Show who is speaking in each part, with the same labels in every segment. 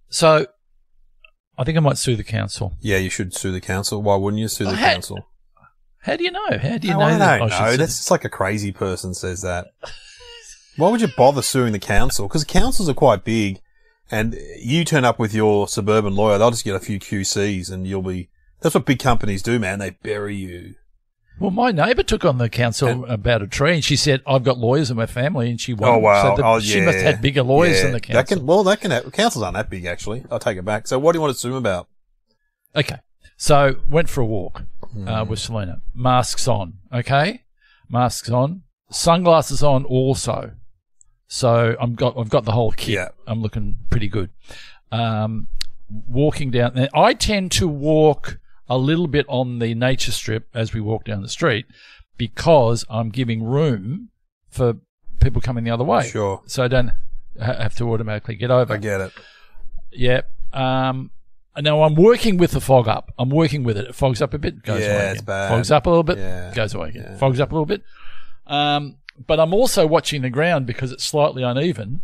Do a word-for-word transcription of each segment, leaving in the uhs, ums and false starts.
Speaker 1: So I think I might sue the council.
Speaker 2: Yeah, you should sue the council. Why wouldn't you sue the
Speaker 1: Oh, how-
Speaker 2: council?
Speaker 1: How do you know? How do you
Speaker 2: No,
Speaker 1: know
Speaker 2: I
Speaker 1: that
Speaker 2: don't
Speaker 1: I should
Speaker 2: know.
Speaker 1: sue-
Speaker 2: That's just like a crazy person says that. Why would you bother suing the council? Because councils are quite big, and you turn up with your suburban lawyer, they'll just get a few Q Cs, and you'll be. That's what big companies do, man. They bury you.
Speaker 1: Well, my neighbour took on the council
Speaker 2: And-
Speaker 1: about a tree, and she said, "I've got lawyers in my family," and she won.
Speaker 2: Oh wow!
Speaker 1: So the,
Speaker 2: oh,
Speaker 1: she
Speaker 2: yeah.
Speaker 1: must have had bigger lawyers
Speaker 2: yeah.
Speaker 1: than the council.
Speaker 2: That can, well, that can. Have, councils aren't that big, actually. I'll take it back. So, what do you want to sue them about?
Speaker 1: Okay, so went for a walk
Speaker 2: Hmm.
Speaker 1: uh, with Selena. Masks on, okay, masks on, sunglasses on also. So I'm got I've got the whole kit.
Speaker 2: Yeah.
Speaker 1: I'm looking pretty good. Um, walking down, and I tend to walk a little bit on the nature strip as we walk down the street because I'm giving room for people coming the other way.
Speaker 2: Sure.
Speaker 1: So I don't ha- have to automatically get over.
Speaker 2: I get it.
Speaker 1: Yeah. Um, now I'm working with the fog up. I'm working with it. It fogs up a bit, goes
Speaker 2: Yeah,
Speaker 1: away
Speaker 2: it's
Speaker 1: again.
Speaker 2: bad.
Speaker 1: Fogs up a little bit,
Speaker 2: Yeah.
Speaker 1: goes away again.
Speaker 2: Yeah.
Speaker 1: Fogs up a little bit. Um, but I'm also watching the ground because it's slightly uneven.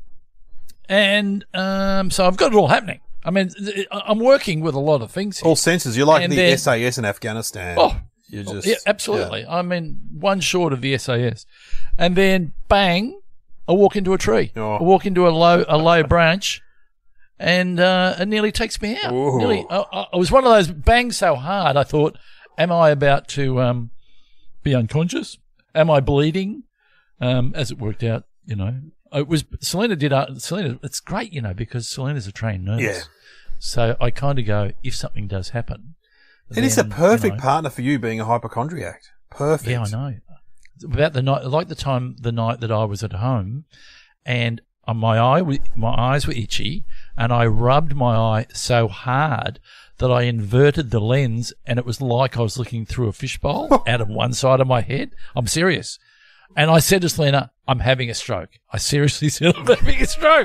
Speaker 1: And um, so I've got it all happening. I mean, th- I'm working with a lot of things here.
Speaker 2: All senses. You're like
Speaker 1: And
Speaker 2: the
Speaker 1: then-
Speaker 2: S A S in Afghanistan.
Speaker 1: Oh,
Speaker 2: You're just
Speaker 1: yeah, absolutely. I mean, one short of the S A S. And then, bang, I walk into a tree.
Speaker 2: Oh.
Speaker 1: I walk into a low a low branch, and uh, it nearly takes me out.
Speaker 2: Ooh.
Speaker 1: Nearly, I, I, it was one of those bangs so hard, I thought, am I about to um, be unconscious? Am I bleeding? Um, as it worked out, you know. It was Selena did uh, Selena. It's great, you know, because Selena's a trained nurse.
Speaker 2: Yeah.
Speaker 1: So I kind of go, if something does happen,
Speaker 2: And it's a
Speaker 1: then,
Speaker 2: perfect
Speaker 1: you know,
Speaker 2: partner for you being a hypochondriac. Perfect.
Speaker 1: Yeah, I know. About the night, like the time, the night that I was at home, and uh, my eye, w- my eyes were itchy, and I rubbed my eye so hard that I inverted the lens, and it was like I was looking through a fishbowl out of one side of my head. I'm serious. And I said to Selena, I'm having a stroke. I seriously said, I'm having a stroke.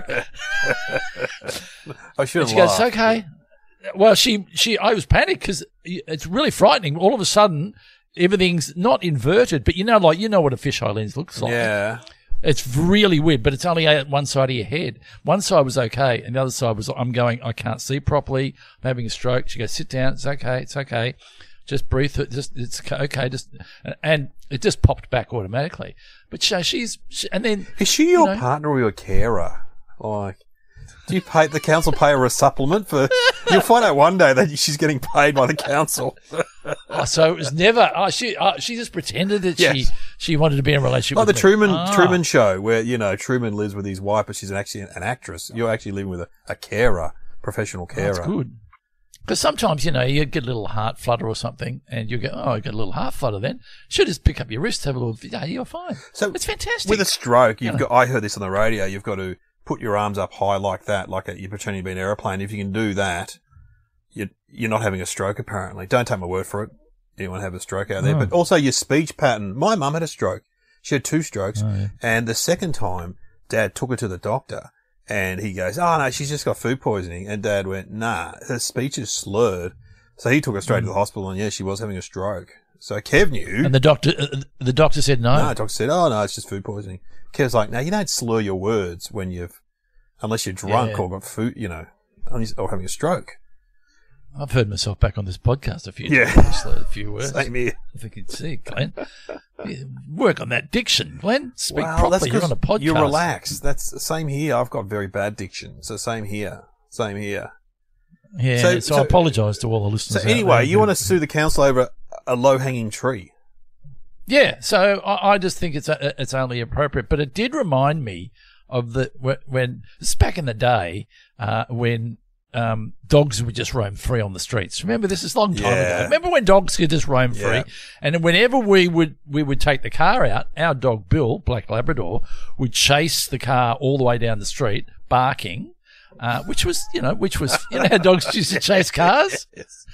Speaker 2: I should
Speaker 1: And
Speaker 2: have
Speaker 1: she goes,
Speaker 2: laughed.
Speaker 1: okay. Well, she, she, I was panicked because it's really frightening. All of a sudden, everything's not inverted, but you know, like, you know what a fisheye lens looks like.
Speaker 2: Yeah.
Speaker 1: It's really weird, but it's only at one side of your head. One side was okay, and the other side was, I'm going, I can't see properly. I'm having a stroke. She goes, sit down. It's okay. It's okay. Just breathe through it. Just, it's okay. Just, and it just popped back automatically. But so she's, she, and then.
Speaker 2: Is she your
Speaker 1: you know,
Speaker 2: partner or your carer? Like, do you pay the council pay her a supplement for? You'll find out one day that she's getting paid by the council.
Speaker 1: Oh, so it was never. Oh, she uh, she just pretended that
Speaker 2: Yes.
Speaker 1: she she wanted to be in a relationship
Speaker 2: Like the
Speaker 1: with me.
Speaker 2: Truman
Speaker 1: Ah.
Speaker 2: Truman Show, where you know Truman lives with his wife, but she's an, actually an actress. You're actually living with a, a carer, professional carer.
Speaker 1: That's good. Because sometimes, you know, you get a little heart flutter or something, and you go, oh, I got a little heart flutter then. Should just pick up your wrist, have a little, yeah, you're fine.
Speaker 2: So
Speaker 1: It's fantastic.
Speaker 2: With a stroke, you've
Speaker 1: Yeah.
Speaker 2: got. I heard this on the radio. You've got to put your arms up high like that, like a, you're pretending to be an aeroplane. If you can do that, you you're not having a stroke. Apparently, don't take my word for it. Anyone have a stroke out there?
Speaker 1: Oh.
Speaker 2: But also your speech pattern. My mum had a stroke. She had two strokes,
Speaker 1: Oh, yeah.
Speaker 2: and the second time, Dad took her to the doctor, and he goes, "Oh no, she's just got food poisoning." And Dad went, "Nah, her speech is slurred." So he took her straight to the hospital, and yeah, she was having a stroke. So Kev knew.
Speaker 1: And the doctor, uh, the doctor said no.
Speaker 2: No, the doctor said, "Oh no, it's just food poisoning." Kev's like, "No, you don't slur your words when you've, unless you're drunk
Speaker 1: Yeah.
Speaker 2: or got food, you know, or having a stroke."
Speaker 1: I've heard myself back on this podcast a few
Speaker 2: Yeah.
Speaker 1: times. I slurred a few words.
Speaker 2: Same here.
Speaker 1: I think you'd see, Glenn. Yeah, work on that diction, Glenn. Speak
Speaker 2: Well,
Speaker 1: properly.
Speaker 2: that's
Speaker 1: You're on a
Speaker 2: 'cause
Speaker 1: podcast.
Speaker 2: you're relaxed. That's the same here. I've got very bad diction, so same here. Same here.
Speaker 1: Yeah,
Speaker 2: So-
Speaker 1: so,
Speaker 2: so-
Speaker 1: I apologise to all the
Speaker 2: So
Speaker 1: listeners. out
Speaker 2: anyway,
Speaker 1: there
Speaker 2: you
Speaker 1: who-
Speaker 2: want to sue the council over a low-hanging tree?
Speaker 1: Yeah, so I, I just think it's a, it's only appropriate. But it did remind me of the when, when this is back in the day uh, when um, dogs would just roam free on the streets. Remember, this is a long time
Speaker 2: Yeah.
Speaker 1: ago. Remember when dogs could just roam
Speaker 2: Yeah.
Speaker 1: free? And whenever we would we would take the car out, our dog Bill, Black Labrador, would chase the car all the way down the street, barking. Uh, which was, you know, which was, you know how dogs used to chase cars?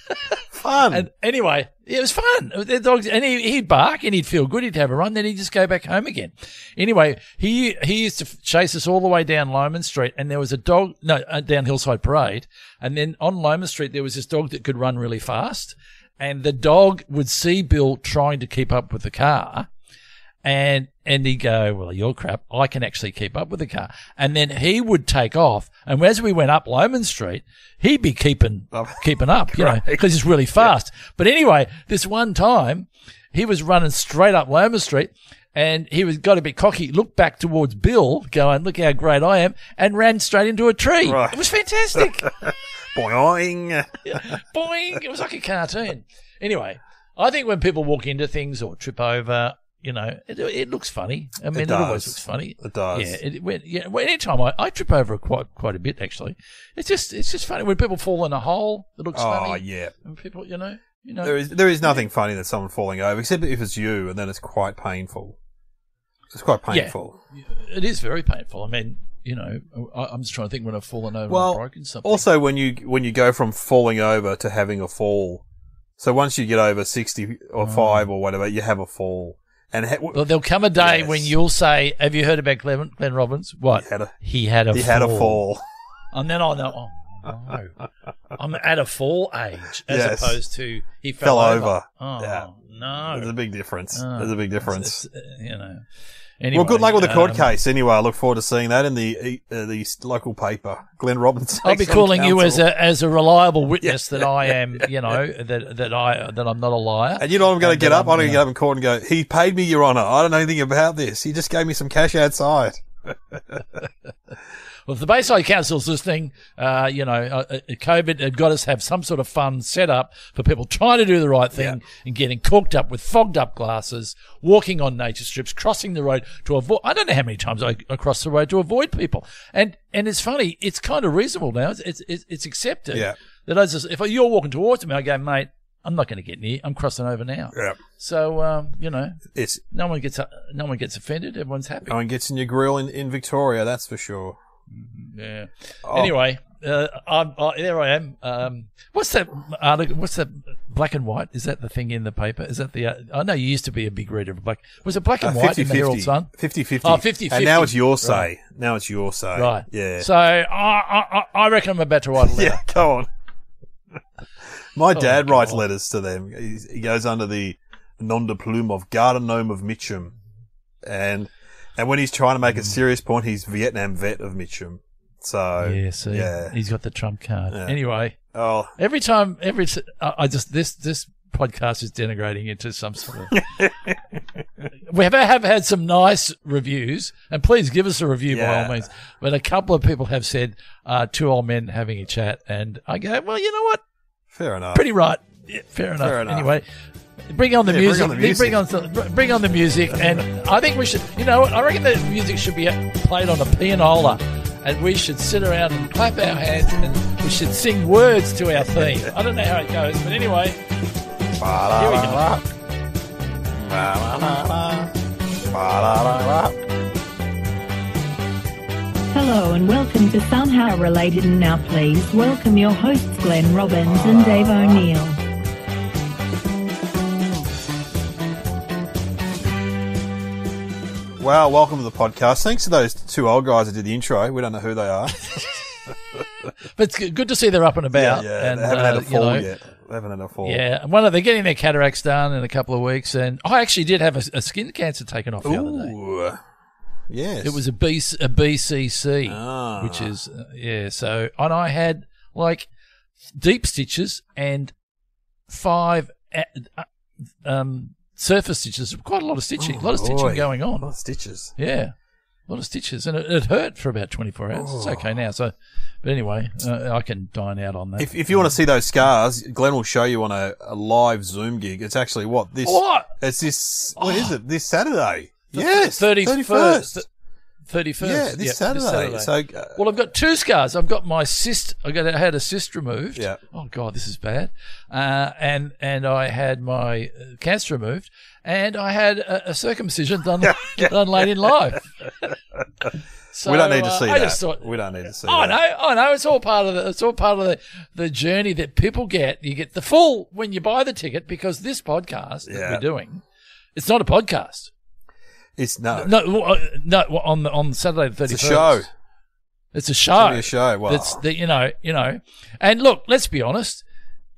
Speaker 2: Fun.
Speaker 1: And anyway, it was fun. The dogs, and he, he'd bark and he'd feel good. He'd have a run. Then he'd just go back home again. Anyway, he he used to chase us all the way down Lomond Street, and there was a dog, no, uh, down Hillside Parade. And then on Lomond Street, there was this dog that could run really fast. And the dog would see Bill trying to keep up with the car. And and he'd go, well, you're crap. I can actually keep up with the car. And then he would take off. And as we went up Loman Street, he'd be keeping keeping up, you know, because he's really fast. Yeah. But anyway, this one time, he was running straight up Loman Street, and he was got a bit cocky, looked back towards Bill, going, look how great I am, and ran straight into a tree. Right. It was fantastic.
Speaker 2: Boing.
Speaker 1: Yeah, boing. It was like a cartoon. Anyway, I think when people walk into things or trip over, you know, it, it looks funny. I mean, it, it always looks funny.
Speaker 2: It does.
Speaker 1: Yeah. It, when, yeah. Well, anytime I, I trip over quite quite a bit, actually. It's just it's just funny when people fall in a hole. It looks
Speaker 2: oh,
Speaker 1: funny.
Speaker 2: Oh yeah.
Speaker 1: And people, you know, you know,
Speaker 2: there is there is nothing funny than someone falling over, except if it's you, and then it's quite painful. It's quite painful.
Speaker 1: Yeah, it is very painful. I mean, you know, I, I'm just trying to think when I've fallen over
Speaker 2: well,
Speaker 1: and broken something.
Speaker 2: Also, when you when you go from falling over to having a fall, so once you get over sixty or five oh. or whatever, you have a fall. And ha-
Speaker 1: well, there'll come a day
Speaker 2: yes.
Speaker 1: when you'll say, "Have you heard about Glenn, Glenn Robbins?" What?
Speaker 2: He had a,
Speaker 1: he had a
Speaker 2: he
Speaker 1: fall.
Speaker 2: had a fall.
Speaker 1: And then I'll know, oh, no. I'm at a fall age as
Speaker 2: yes.
Speaker 1: opposed to he fell,
Speaker 2: fell
Speaker 1: over.
Speaker 2: over.
Speaker 1: Oh,
Speaker 2: yeah.
Speaker 1: no.
Speaker 2: There's a big difference.
Speaker 1: Oh,
Speaker 2: There's a big difference.
Speaker 1: It's, it's, uh, you know. Anyway,
Speaker 2: well, good luck with the court
Speaker 1: um,
Speaker 2: case. Anyway, I look forward to seeing that in the uh, the local paper. Glenn Robbins.
Speaker 1: I'll be calling
Speaker 2: counsel.
Speaker 1: you as a as a reliable witness
Speaker 2: yeah,
Speaker 1: that
Speaker 2: yeah,
Speaker 1: I am,
Speaker 2: yeah.
Speaker 1: you know, that that I that I'm not a liar.
Speaker 2: And you know, I'm going to get up. I'm going to
Speaker 1: know.
Speaker 2: get up in court and go, "He paid me, Your Honour. I don't know anything about this. He just gave me some cash outside."
Speaker 1: Well, if the Bayside Council's listening, uh, you know, uh, COVID had got us to have some sort of fund set up for people trying to do the right thing yeah. and getting corked up with fogged up glasses, walking on nature strips, crossing the road to avoid. I don't know how many times I, I crossed the road to avoid people. And and it's funny, it's kind of reasonable now. It's it's, it's accepted
Speaker 2: yeah.
Speaker 1: that I just, if you're walking towards me, I go, mate, I'm not going to get near. I'm crossing over now.
Speaker 2: Yeah.
Speaker 1: So um, you know,
Speaker 2: it's
Speaker 1: no one gets no one gets offended. Everyone's happy.
Speaker 2: No one gets in your grill in, in Victoria. That's for sure.
Speaker 1: Yeah.
Speaker 2: Oh.
Speaker 1: Anyway, uh, I'm, I, there I am. Um, what's that article? What's that black and white? Is that the thing in the paper? Is that the? Uh, I know you used to be a big reader of black. Was it black and
Speaker 2: uh,
Speaker 1: white in the Herald Sun?
Speaker 2: fifty-fifty.
Speaker 1: Oh, fifty-fifty.
Speaker 2: And now it's your say.
Speaker 1: Right.
Speaker 2: Now it's your say.
Speaker 1: Right.
Speaker 2: Yeah.
Speaker 1: So I, I, I reckon I'm about to write a letter.
Speaker 2: Yeah. Go on. My dad
Speaker 1: oh,
Speaker 2: writes
Speaker 1: God.
Speaker 2: letters to them. He's, he goes under the nom de plume of Garden Gnome of Mitcham, and and when he's trying to make a serious point, he's Vietnam vet of Mitcham. So
Speaker 1: yeah, see,
Speaker 2: yeah.
Speaker 1: he's got the trump card.
Speaker 2: Yeah.
Speaker 1: Anyway,
Speaker 2: oh,
Speaker 1: every time, every t- I I just this this podcast is denigrating into some sort of. We have have had some nice reviews, and please give us a review
Speaker 2: yeah.
Speaker 1: by all means. But a couple of people have said uh, two old men having a chat, and I go, well, you know what?
Speaker 2: Fair enough.
Speaker 1: Pretty right. Yeah, fair enough.
Speaker 2: Fair enough.
Speaker 1: Anyway. Bring on the
Speaker 2: yeah,
Speaker 1: music.
Speaker 2: Bring on the music.
Speaker 1: Bring on, bring on the music, and I think we should. You know, I reckon the music should be played on a pianola, and we should sit around and clap our hands, and we should sing words to our theme. I don't know how it goes, but anyway, here we go.
Speaker 3: Hello and welcome to Somehow Related, and now please welcome your hosts Glenn Robbins and Dave O'Neill.
Speaker 2: Well, welcome to the podcast. Thanks to those two old guys that did the intro. We don't know who they are.
Speaker 1: But it's good to see they're up and about.
Speaker 2: Yeah, yeah.
Speaker 1: And,
Speaker 2: they haven't
Speaker 1: uh,
Speaker 2: had a fall
Speaker 1: you know,
Speaker 2: yet. They haven't had a fall.
Speaker 1: Yeah, one of they're getting their cataracts done in a couple of weeks, and I actually did have a, a skin cancer taken off the
Speaker 2: Ooh.
Speaker 1: other day.
Speaker 2: Yes.
Speaker 1: It was a, B, a B C C,
Speaker 2: Ah.
Speaker 1: which is, uh, yeah, so, and I had like deep stitches and five uh, um, surface stitches, quite a lot of stitching,
Speaker 2: Oh,
Speaker 1: a lot of stitching
Speaker 2: boy.
Speaker 1: going
Speaker 2: A
Speaker 1: on.
Speaker 2: lot of stitches.
Speaker 1: Yeah, a lot of stitches, and it, it hurt for about twenty-four hours.
Speaker 2: Oh.
Speaker 1: It's okay now, so, but anyway, uh, I can dine out on that.
Speaker 2: If if you want to see those scars, Glenn will show you on a, a live Zoom gig. It's actually what this.
Speaker 1: What?
Speaker 2: It's this. What is it? This Saturday.
Speaker 1: The
Speaker 2: Yes,
Speaker 1: thirty-first. thirty-first.
Speaker 2: Yeah, this
Speaker 1: Yep,
Speaker 2: Saturday.
Speaker 1: this
Speaker 2: So, uh,
Speaker 1: well, I've got two scars. I've got my cyst. I got I had a cyst removed.
Speaker 2: Yeah.
Speaker 1: Oh God, this is bad. Uh, and and I had my uh, cancer removed, and I had a, a circumcision done done late in life. So,
Speaker 2: we don't need to see
Speaker 1: uh, I
Speaker 2: that.
Speaker 1: just thought,
Speaker 2: we don't need to see
Speaker 1: oh
Speaker 2: that.
Speaker 1: no, oh no, it's all part of the it's all part of the, the journey that people get. You get the full when you buy the ticket, because this podcast that
Speaker 2: Yeah.
Speaker 1: we're doing, it's not a podcast.
Speaker 2: It's no.
Speaker 1: No, uh, no. On the on Saturday the thirty
Speaker 2: It's
Speaker 1: first.
Speaker 2: a show.
Speaker 1: It's a
Speaker 2: It's
Speaker 1: show.
Speaker 2: gonna be a show. Well,
Speaker 1: That's the, you know, you know. And look, let's be honest.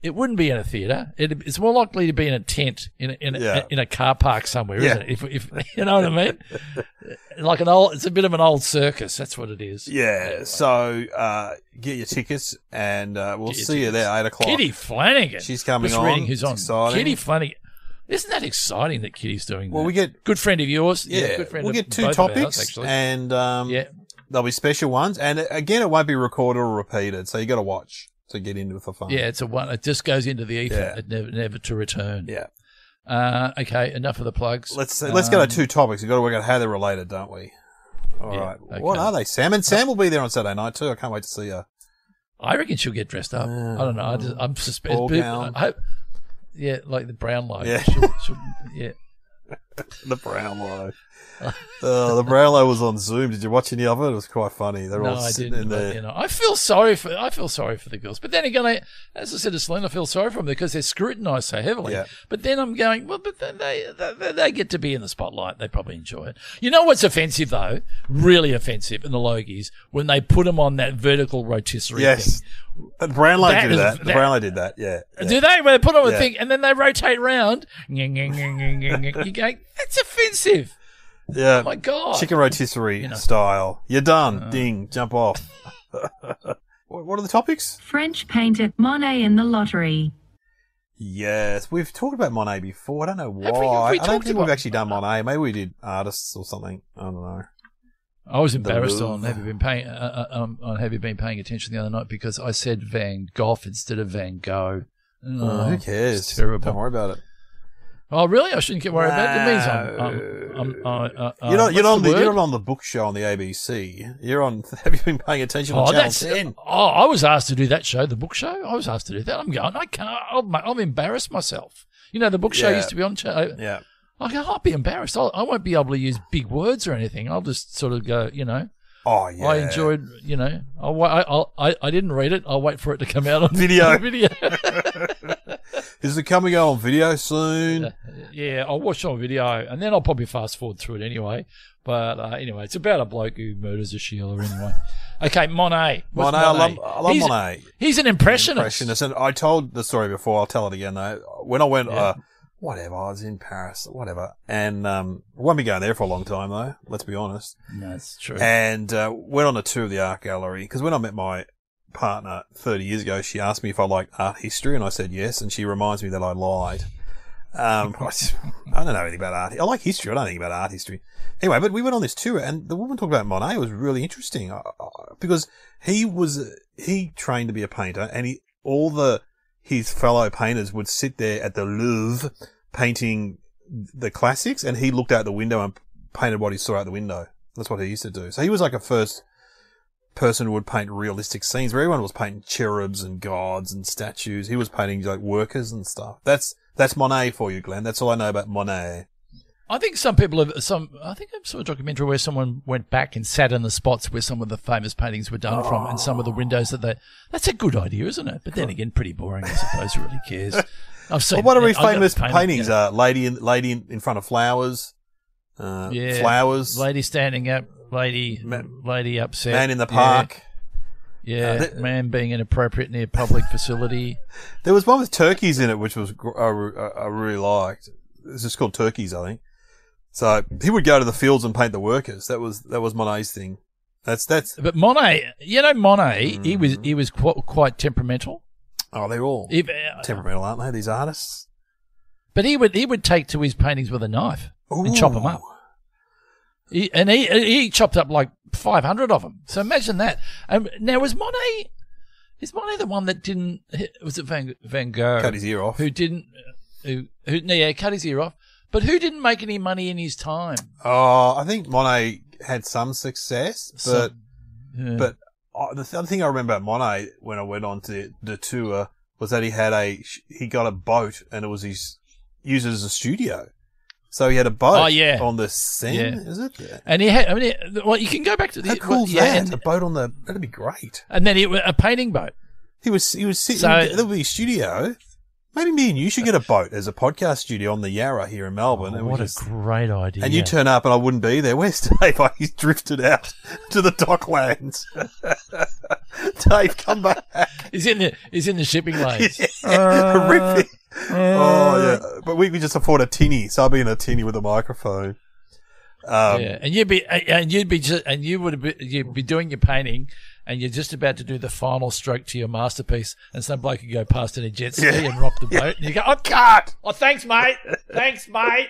Speaker 1: it wouldn't be in a theatre. It, it's more likely to be in a tent in a, in a,
Speaker 2: Yeah.
Speaker 1: in a car park somewhere,
Speaker 2: Yeah.
Speaker 1: isn't it? If, if you know what I mean, like an old, it's a bit of an old circus. That's what it is.
Speaker 2: Yeah. So uh, get your tickets, and uh, we'll
Speaker 1: Get your
Speaker 2: see you there eight o'clock.
Speaker 1: Kitty Flanagan.
Speaker 2: She's coming
Speaker 1: Just
Speaker 2: on.
Speaker 1: reading who's
Speaker 2: It's
Speaker 1: on.
Speaker 2: exciting.
Speaker 1: Kitty Flanagan. Isn't that exciting that Kitty's doing that?
Speaker 2: Well, we get
Speaker 1: good friend of yours.
Speaker 2: yeah.
Speaker 1: good friend
Speaker 2: we'll
Speaker 1: of
Speaker 2: get two
Speaker 1: both of ours,
Speaker 2: topics,
Speaker 1: actually.
Speaker 2: and um,
Speaker 1: yeah.
Speaker 2: there'll be special ones, and uh, again, it won't be recorded or repeated, so you got to watch to get into it for fun.
Speaker 1: Yeah, it's a one. It just goes into the ether,
Speaker 2: Yeah.
Speaker 1: it never, never to return.
Speaker 2: Yeah.
Speaker 1: Uh, okay, enough of the plugs.
Speaker 2: Let's let's go
Speaker 1: Um,
Speaker 2: to two topics. We've got to work out how they're related, don't we? All
Speaker 1: Yeah,
Speaker 2: right.
Speaker 1: okay.
Speaker 2: What are they? Sam and Sam will be there on Saturday night too. I can't wait to see her.
Speaker 1: I reckon she'll get dressed up.
Speaker 2: Yeah.
Speaker 1: I don't know. I just, I'm
Speaker 2: Ball
Speaker 1: suspicious.
Speaker 2: gown.
Speaker 1: I hope. Yeah, like the brown light.
Speaker 2: Yeah.
Speaker 1: She'll, she'll, yeah.
Speaker 2: The Brownlow. uh, the Brownlow was on Zoom. Did you watch any of it? It was quite funny. They're
Speaker 1: No,
Speaker 2: all
Speaker 1: I
Speaker 2: sitting
Speaker 1: didn't.
Speaker 2: in
Speaker 1: But,
Speaker 2: there.
Speaker 1: you know, I feel sorry for. I feel sorry for the girls. But then again, I, as I said to Celine, I feel sorry for them because they're scrutinised so heavily.
Speaker 2: Yeah.
Speaker 1: But then I'm going, well, but then they, they they get to be in the spotlight. They probably enjoy it. You know what's offensive though? Really offensive in the Logies when they put them on that vertical rotissery
Speaker 2: Yes.
Speaker 1: thing.
Speaker 2: The Brownlow
Speaker 1: That
Speaker 2: did
Speaker 1: is-
Speaker 2: that. The
Speaker 1: that-
Speaker 2: Brownlow did that. Yeah. yeah.
Speaker 1: Do they? Where they put on a
Speaker 2: Yeah.
Speaker 1: thing and then they rotate round. You go, that's offensive.
Speaker 2: Yeah.
Speaker 1: Oh my God.
Speaker 2: Chicken rotisserie
Speaker 1: You know.
Speaker 2: style. You're done. Ding. Jump off. what what are the topics?
Speaker 3: French painter Monet in the lottery.
Speaker 2: Yes, we've talked about Monet before. I don't know why.
Speaker 1: Have we- have we
Speaker 2: I don't
Speaker 1: talked
Speaker 2: think
Speaker 1: about-
Speaker 2: we've actually done Monet. Maybe we did artists or something. I don't know.
Speaker 1: I was embarrassed
Speaker 2: The
Speaker 1: on
Speaker 2: Louvre.
Speaker 1: have you been paying uh, uh, um, on have you been paying attention the other night because I said Van Gogh instead of Van Gogh.
Speaker 2: Oh,
Speaker 1: Oh,
Speaker 2: who cares?
Speaker 1: it's terrible.
Speaker 2: Don't worry about it.
Speaker 1: Oh, really? I shouldn't get worried about it. It means I'm. I'm, I'm uh, uh, uh,
Speaker 2: You're not. You're
Speaker 1: what's
Speaker 2: on the.
Speaker 1: word?
Speaker 2: You're not on the book show on the A B C. You're on. Have you been paying attention on
Speaker 1: Oh,
Speaker 2: Channel
Speaker 1: that's.
Speaker 2: ten?
Speaker 1: Oh, I was asked to do that show, the book show. I was asked to do that. I'm going. I can't. I'll, I'll embarrass myself. You know, the book show
Speaker 2: Yeah.
Speaker 1: used to be on. Show.
Speaker 2: Yeah.
Speaker 1: I go, I'll be embarrassed. I'll, I won't be able to use big words or anything. I'll just sort of go. You know.
Speaker 2: Oh yeah.
Speaker 1: I enjoyed, you know, I'll, wa- I, I'll, I I didn't read it. I'll wait for it to come out on
Speaker 2: Video.
Speaker 1: video.
Speaker 2: Is it coming out on video soon?
Speaker 1: Yeah, I'll watch it on video, and then I'll probably fast forward through it anyway. But uh, anyway, it's about a bloke who murders a Sheila anyway. Okay, Monet. What's
Speaker 2: Monet, I love. I love
Speaker 1: he's,
Speaker 2: Monet.
Speaker 1: He's an impressionist.
Speaker 2: Impressionist. And I told the story before. I'll tell it again though. When I went,
Speaker 1: Yeah.
Speaker 2: uh, whatever, I was in Paris, whatever, and um, won't be going there for a long time though. Let's be honest.
Speaker 1: No, that's true.
Speaker 2: And uh, went on a tour of the art gallery because when I met my partner thirty years ago, she asked me if I liked art history, and I said yes, and she reminds me that I lied. Um, I just- I don't know anything about art. I like history. I don't know anything about art history. Anyway, but we went on this tour, and the woman talked about Monet. It was really interesting uh, uh, because he was he trained to be a painter, and he all the his fellow painters would sit there at the Louvre painting the classics, and he looked out the window and painted what he saw out the window. That's what he used to do. So he was like a first person who would paint realistic scenes where everyone was painting cherubs and gods and statues. He was painting like workers and stuff. That's that's Monet for you, Glenn. That's all I know about Monet.
Speaker 1: I think some people have some. I think I saw a documentary where someone went back and sat in the spots where some of the famous paintings were done from, and some of the windows that they. That's a good idea, isn't it? But then again, pretty boring. I suppose. Who really cares? I've seen.
Speaker 2: Well, what are his
Speaker 1: I've got
Speaker 2: famous
Speaker 1: painting,
Speaker 2: paintings?
Speaker 1: you know.
Speaker 2: Uh, lady in lady in, in front of flowers. Uh,
Speaker 1: Yeah.
Speaker 2: flowers.
Speaker 1: Lady standing up, lady,
Speaker 2: Ma-
Speaker 1: lady upset.
Speaker 2: Man in the park.
Speaker 1: Yeah,
Speaker 2: Uh, th-
Speaker 1: man being inappropriate near public facility.
Speaker 2: There was one with turkeys in it, which was gr- I, re- I really liked. It's just called Turkeys, I think. So he would go to the fields and paint the workers. That was that was Monet's thing. That's that's.
Speaker 1: But Monet, you know, Monet, he was
Speaker 2: Mm.
Speaker 1: he was qu- quite temperamental.
Speaker 2: Oh, they're all
Speaker 1: If, uh,
Speaker 2: temperamental, aren't they? These artists.
Speaker 1: but he would he would take to his paintings with a knife and chop them up. He, and he he chopped up like five hundred of them. So imagine that. Um, now was Monet is Monet the one that didn't was it Van Van Gogh
Speaker 2: Cut his ear off.
Speaker 1: who didn't who who no, yeah cut his ear off, but who didn't make any money in his time?
Speaker 2: Oh, I think Monet had some success, but
Speaker 1: So- yeah.
Speaker 2: but uh, the other thing I remember about Monet when I went on to the tour was that he had a he got a boat and it was his used it as a studio. So he had a boat
Speaker 1: Oh, yeah.
Speaker 2: on the Seine,
Speaker 1: Yeah.
Speaker 2: is it? Yeah.
Speaker 1: And he had, I mean, it- well, you can go back to the.
Speaker 2: How cool is
Speaker 1: yeah,
Speaker 2: that?
Speaker 1: And,
Speaker 2: A boat on the that'd be great.
Speaker 1: and then it, a painting boat.
Speaker 2: He was he was sitting
Speaker 1: So-
Speaker 2: there would be a studio. Maybe me and you should get a boat. There's a podcast studio on the Yarra here in Melbourne.
Speaker 1: Oh,
Speaker 2: and we
Speaker 1: what
Speaker 2: just,
Speaker 1: a great idea.
Speaker 2: And you turn up and I wouldn't be there. Where's Dave? Oh, he's drifted out to the docklands. Dave, come back.
Speaker 1: He's in the, he's in the shipping lanes.
Speaker 2: Yeah.
Speaker 1: Uh,
Speaker 2: Horrific. Oh, yeah. But we could just afford a tinny. So I'll be in a tinny with a microphone. Um,
Speaker 1: yeah, and you'd be, and you'd be, just, and you would be, you'd be doing your painting, and you're just about to do the final stroke to your masterpiece, and some bloke could go past in a jet ski
Speaker 2: Yeah.
Speaker 1: and rock the boat, and you go, "Oh, God! Oh, thanks, mate. Thanks, mate.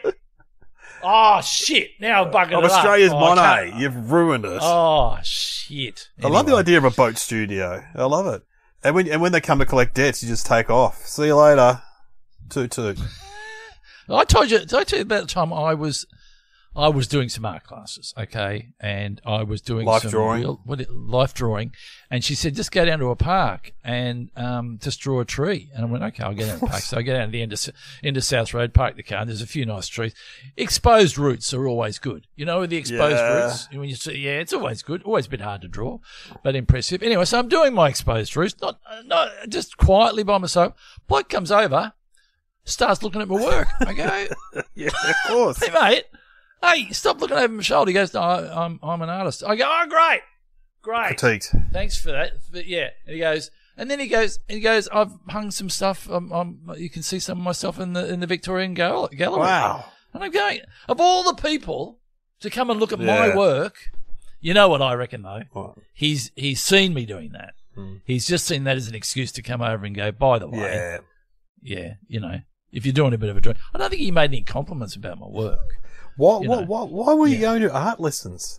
Speaker 1: Oh shit! Now I've buggered
Speaker 2: Of
Speaker 1: it
Speaker 2: Australia's
Speaker 1: up. Oh,
Speaker 2: Monet.
Speaker 1: okay.
Speaker 2: You've ruined us.
Speaker 1: Oh shit!
Speaker 2: I love the
Speaker 1: Anyway.
Speaker 2: idea of a boat studio. I love it. And when and when they come to collect debts, you just take off. See you later. Toot toot.
Speaker 1: I told you. Did I tell you about the time I was, I was doing some art classes, okay, and I was doing
Speaker 2: Life
Speaker 1: some
Speaker 2: drawing?
Speaker 1: real, what it, life drawing, and she said just go down to a park and um, just draw a tree, and I went okay, I'll get down to the park. So I go down to the end of end of South Road, park the car, and there's a few nice trees. Exposed roots are always good, you know, with the exposed
Speaker 2: Yeah.
Speaker 1: roots. When you see, yeah, it's always good, always a bit hard to draw, but impressive. Anyway, so I'm doing my exposed roots, not not just quietly by myself. Bloke comes over, starts looking at my work. I go,
Speaker 2: Yeah, of course.
Speaker 1: hey mate, hey, stop looking over my shoulder. He goes, no, I'm I'm an artist. I go, oh great, great,
Speaker 2: Critiqued.
Speaker 1: thanks for that. But yeah, and he goes, and then he goes, and he goes, I've hung some stuff. Um, um, you can see some of myself in the in the Victorian gal- gallery.
Speaker 2: Wow.
Speaker 1: And I'm going, of all the people to come and look at my
Speaker 2: Yeah.
Speaker 1: work, you know what I reckon though?
Speaker 2: What?
Speaker 1: He's he's seen me doing that.
Speaker 2: Hmm.
Speaker 1: He's just seen that as an excuse to come over and go, by the way,
Speaker 2: Yeah.
Speaker 1: yeah, you know, if you're doing a bit of a drawing. I don't think he made any compliments about my work.
Speaker 2: What,
Speaker 1: You
Speaker 2: what,
Speaker 1: know.
Speaker 2: what, why were you
Speaker 1: Yeah.
Speaker 2: going to art lessons?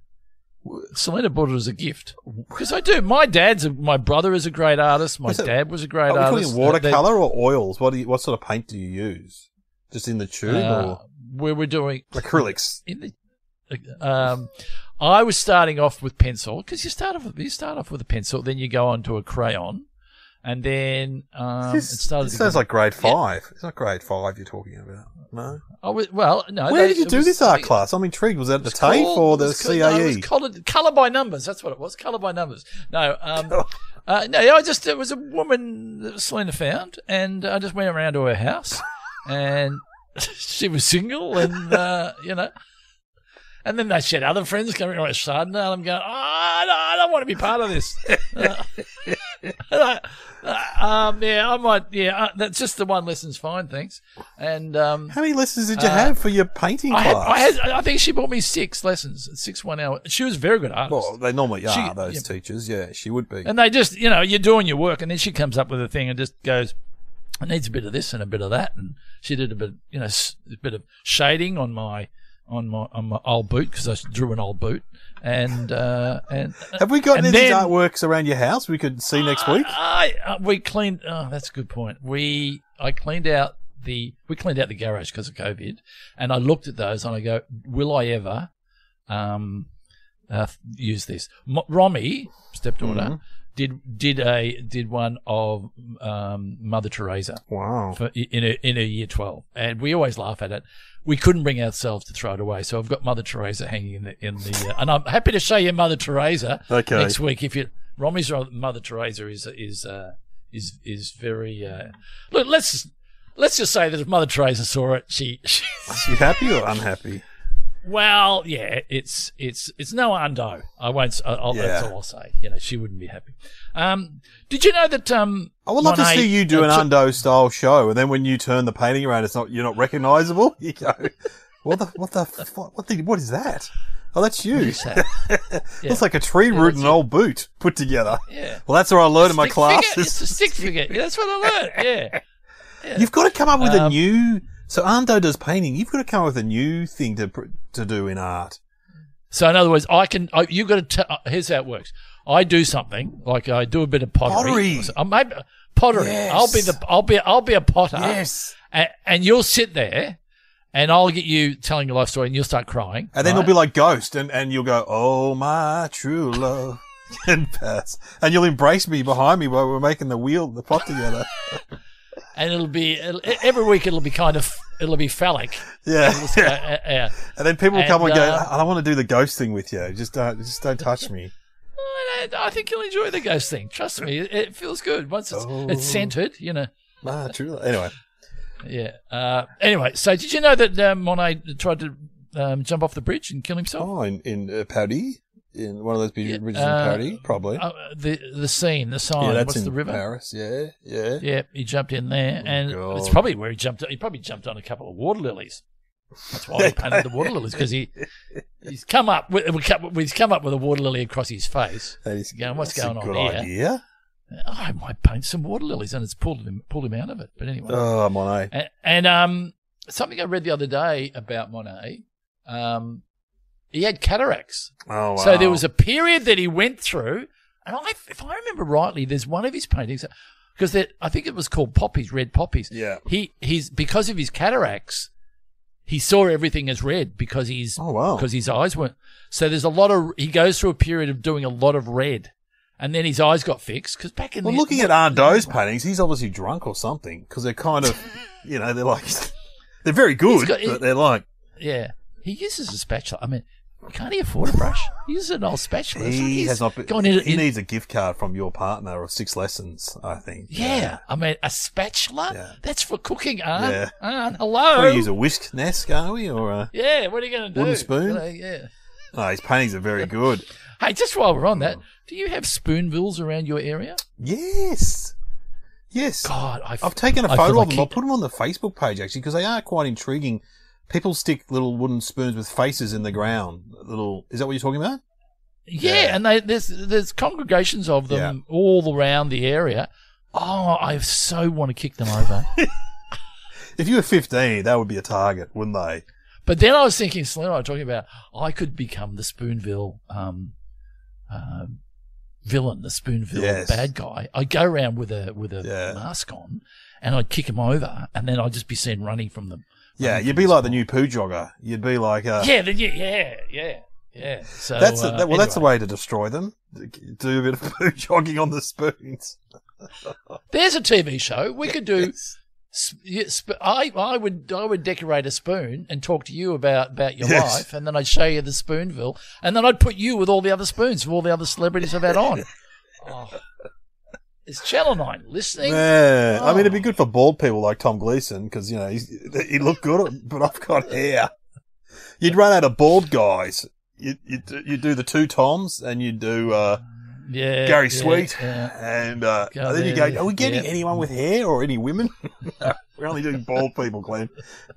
Speaker 1: Selena bought it as a gift because I do. My dad's, a, my brother is a great artist. My
Speaker 2: Was it-
Speaker 1: dad was a great
Speaker 2: Are we
Speaker 1: artist.
Speaker 2: talking watercolor or oils? What do you, what sort of paint do you use? Just in the tube
Speaker 1: Uh,
Speaker 2: or
Speaker 1: where we're doing
Speaker 2: acrylics?
Speaker 1: in the. Um, I was starting off with pencil because you start off with, you start off with a pencil, then you go on to a crayon, and then um,
Speaker 2: this
Speaker 1: it started.
Speaker 2: this
Speaker 1: to
Speaker 2: sounds
Speaker 1: become-
Speaker 2: like grade five. It's not grade five you're talking about. No.
Speaker 1: I was, well, no.
Speaker 2: Where
Speaker 1: they-
Speaker 2: did you
Speaker 1: it
Speaker 2: do
Speaker 1: was-
Speaker 2: this art class? I'm intrigued. Was that the
Speaker 1: It's
Speaker 2: TAFE
Speaker 1: called-
Speaker 2: or
Speaker 1: it
Speaker 2: the
Speaker 1: was called-
Speaker 2: C
Speaker 1: no,
Speaker 2: A
Speaker 1: it
Speaker 2: E?
Speaker 1: was colored, color by numbers. That's what it was. Color by numbers. No, um, uh, no. I just it was a woman that Selena found, and I just went around to her house, and she was single, and uh, you know. And then they she had other friends coming around Chardonnay, and I'm going, oh, no, I don't want to be part of this. uh, uh, um, yeah, I might, yeah, uh, that's just the one lesson's fine, thanks. And um,
Speaker 2: How many lessons did you
Speaker 1: Uh,
Speaker 2: have for your painting
Speaker 1: I had,
Speaker 2: class?
Speaker 1: I had, I think she bought me six lessons, six one hour. She was a very good artist.
Speaker 2: Well, they normally are,
Speaker 1: She-
Speaker 2: those
Speaker 1: yeah.
Speaker 2: teachers. Yeah, she would be.
Speaker 1: And they just, you know, you're doing your work, and then she comes up with a thing and just goes, "It needs a bit of this and a bit of that." And she did a bit, you know, s- a bit of shading on my on my on my old boot because I drew an old boot, and uh, and
Speaker 2: Have we got
Speaker 1: and
Speaker 2: any of these
Speaker 1: then-
Speaker 2: artworks around your house we could see next week?
Speaker 1: I, uh, we cleaned. Oh, that's a good point. We I cleaned out the we cleaned out the garage because of COVID, and I looked at those and I go, "Will I ever um, uh, use this?" M- Romy, stepdaughter,
Speaker 2: Mhm.
Speaker 1: did did a did one of um, Mother Teresa
Speaker 2: Wow.
Speaker 1: for, in a, in a year twelve, and we always laugh at it. We couldn't bring ourselves to throw it away, so I've got Mother Teresa hanging in the in the, uh, and I'm happy to show you Mother Teresa
Speaker 2: Okay.
Speaker 1: next week if you. Romy's Mother Teresa is is uh, is is very. Uh, look, let's let's just say that if Mother Teresa saw it, she. she
Speaker 2: Is she happy or unhappy?
Speaker 1: well, yeah, it's it's it's no undo. I won't. I'll, I'll, That's
Speaker 2: Yeah.
Speaker 1: all I'll say. You know, she wouldn't be happy. Um, did you know that? Um,
Speaker 2: I would love to
Speaker 1: Monet,
Speaker 2: see you do
Speaker 1: uh,
Speaker 2: an
Speaker 1: took-
Speaker 2: Undo style show, and then when you turn the painting around, it's not you're not recognisable. You go, what the what the what, what the what is that? Oh, that's you.
Speaker 1: What is that? Yeah.
Speaker 2: Looks like a tree
Speaker 1: Yeah,
Speaker 2: root
Speaker 1: that's
Speaker 2: and an
Speaker 1: you.
Speaker 2: old boot put together.
Speaker 1: Yeah.
Speaker 2: Well, that's what I learned in my
Speaker 1: Stick figure? It's a
Speaker 2: classes.
Speaker 1: stick figure. Yeah, that's what I learned. Yeah. Yeah.
Speaker 2: You've got to come up with a
Speaker 1: Um,
Speaker 2: new. So Undo does painting. You've got to come up with a new thing to pr- to do in art.
Speaker 1: So in other words, I can. I, you got to. T- here's how it works. I do something like I do a bit of pottery.
Speaker 2: Pottery.
Speaker 1: Uh, maybe pottery.
Speaker 2: Yes.
Speaker 1: I'll be the. I'll be. I'll be a potter.
Speaker 2: Yes.
Speaker 1: And, and you'll sit there, and I'll get you telling your life story, and you'll start crying.
Speaker 2: And then
Speaker 1: right?
Speaker 2: it'll be like Ghost, and, and you'll go, oh, my true love, and pass. And you'll embrace me behind me while we're making the wheel, the pot together.
Speaker 1: and it'll be it'll, every week. It'll be kind of. It'll be phallic.
Speaker 2: Yeah.
Speaker 1: And, just go, uh, uh,
Speaker 2: And then people will come
Speaker 1: And,
Speaker 2: and go,
Speaker 1: uh,
Speaker 2: I don't want to do the Ghost thing with you. Just don't, just don't touch me.
Speaker 1: I I think you'll enjoy the ghost thing. Trust me, it, it feels good once it's
Speaker 2: Oh.
Speaker 1: it's scented. You know.
Speaker 2: Ah, true. Anyway.
Speaker 1: Yeah. Uh, anyway, so did you know that um, Monet tried to um, jump off the bridge and kill himself?
Speaker 2: Oh, in, in uh, Paris? In one of those big
Speaker 1: Yeah,
Speaker 2: bridges
Speaker 1: uh,
Speaker 2: in Paris, probably.
Speaker 1: Uh, the the scene, the sign.
Speaker 2: yeah, that's
Speaker 1: What's
Speaker 2: in
Speaker 1: the river?
Speaker 2: Paris. Yeah, yeah.
Speaker 1: Yeah, he jumped in there,
Speaker 2: Oh,
Speaker 1: and
Speaker 2: God.
Speaker 1: it's probably where he jumped. He probably jumped on a couple of water lilies. That's why he painted the water lilies, because he he's come up with he's come up with a water lily across his face.
Speaker 2: That is,
Speaker 1: Going, what's
Speaker 2: that's
Speaker 1: going
Speaker 2: a
Speaker 1: on
Speaker 2: good
Speaker 1: here?
Speaker 2: idea.
Speaker 1: Oh, I might paint some water lilies, and it's pulled him pulled him out of it. But anyway,
Speaker 2: Oh, Monet.
Speaker 1: and, and um, something I read the other day about Monet, um, he had cataracts.
Speaker 2: Oh, wow.
Speaker 1: So there was a period that he went through, and I, if I remember rightly, there's one of his paintings because I think it was called Poppies, Red Poppies.
Speaker 2: Yeah.
Speaker 1: He he's because of his cataracts, he saw everything as red because he's
Speaker 2: Oh, wow.
Speaker 1: because his eyes weren't. So there's a lot of he goes through a period of doing a lot of red, and then his eyes got fixed because back in
Speaker 2: Well,
Speaker 1: the,
Speaker 2: looking
Speaker 1: what,
Speaker 2: at Arnaud's paintings, he's obviously drunk or something because they're kind of, you know, they're like, they're very good,
Speaker 1: got-
Speaker 2: but they're like,
Speaker 1: yeah, he uses a spatula. I mean, can't he afford a brush? He uses an old spatula. It's like
Speaker 2: he
Speaker 1: he's
Speaker 2: has not been,
Speaker 1: gone in,
Speaker 2: he
Speaker 1: in-
Speaker 2: needs a gift card from your partner or six lessons, I think.
Speaker 1: Yeah, I mean, a spatula?
Speaker 2: Yeah.
Speaker 1: That's for cooking, Aunt.
Speaker 2: Yeah.
Speaker 1: Aunt, hello.
Speaker 2: We use a whisk nest, can't we? Or a,
Speaker 1: Yeah, what are you going to do?
Speaker 2: Wooden spoon?
Speaker 1: Uh, yeah.
Speaker 2: no, his paintings are very good.
Speaker 1: Hey, just while we're on that, do you have spoonbills around your area?
Speaker 2: Yes. Yes.
Speaker 1: God, I f-
Speaker 2: I've taken a
Speaker 1: I feel
Speaker 2: photo
Speaker 1: like
Speaker 2: of them. I'll
Speaker 1: he-
Speaker 2: put them on the Facebook page, actually, because they are quite intriguing. People stick little wooden spoons with faces in the ground. Little, is that what you're talking about?
Speaker 1: Yeah,
Speaker 2: Yeah.
Speaker 1: and they, there's there's congregations of them all around the area. Oh, I so want to kick them over.
Speaker 2: If you were fifteen, that would be a target, wouldn't they?
Speaker 1: But then I was thinking, Selena, I was talking about, I could become the Spoonville um, uh, villain, the Spoonville
Speaker 2: Yes.
Speaker 1: bad guy. I'd go around with a with a
Speaker 2: Yeah.
Speaker 1: mask on, and I'd kick him over, and then I'd just be seen running from them.
Speaker 2: Yeah,
Speaker 1: running
Speaker 2: you'd
Speaker 1: from
Speaker 2: be
Speaker 1: the
Speaker 2: like the
Speaker 1: spot.
Speaker 2: new poo jogger. You'd be like, uh,
Speaker 1: Yeah, the, yeah, yeah, yeah. So
Speaker 2: that's
Speaker 1: uh,
Speaker 2: a, that, well, that's the
Speaker 1: anyway.
Speaker 2: way to destroy them. Do a bit of poo jogging on the spoons.
Speaker 1: There's a T V show we could do. Sp- yeah, sp- I I would I would decorate a spoon and talk to you about, about your
Speaker 2: Yes.
Speaker 1: life, and then I'd show you the Spoonville, and then I'd put you with all the other spoons of all the other celebrities I've had on. Oh. Is Channel Nine listening?
Speaker 2: Yeah, I mean, it'd be
Speaker 1: Oh.
Speaker 2: good for bald people like Tom Gleeson because you know he's, he look good, but I've got hair. You'd run out of bald guys. You you you do the two Toms and you do uh,
Speaker 1: Yeah,
Speaker 2: Gary
Speaker 1: yeah,
Speaker 2: Sweet,
Speaker 1: yeah.
Speaker 2: and uh,
Speaker 1: Go
Speaker 2: then you go,
Speaker 1: there,
Speaker 2: are we getting
Speaker 1: yeah.
Speaker 2: anyone with hair or any women? No, we're only doing bald people, Glenn.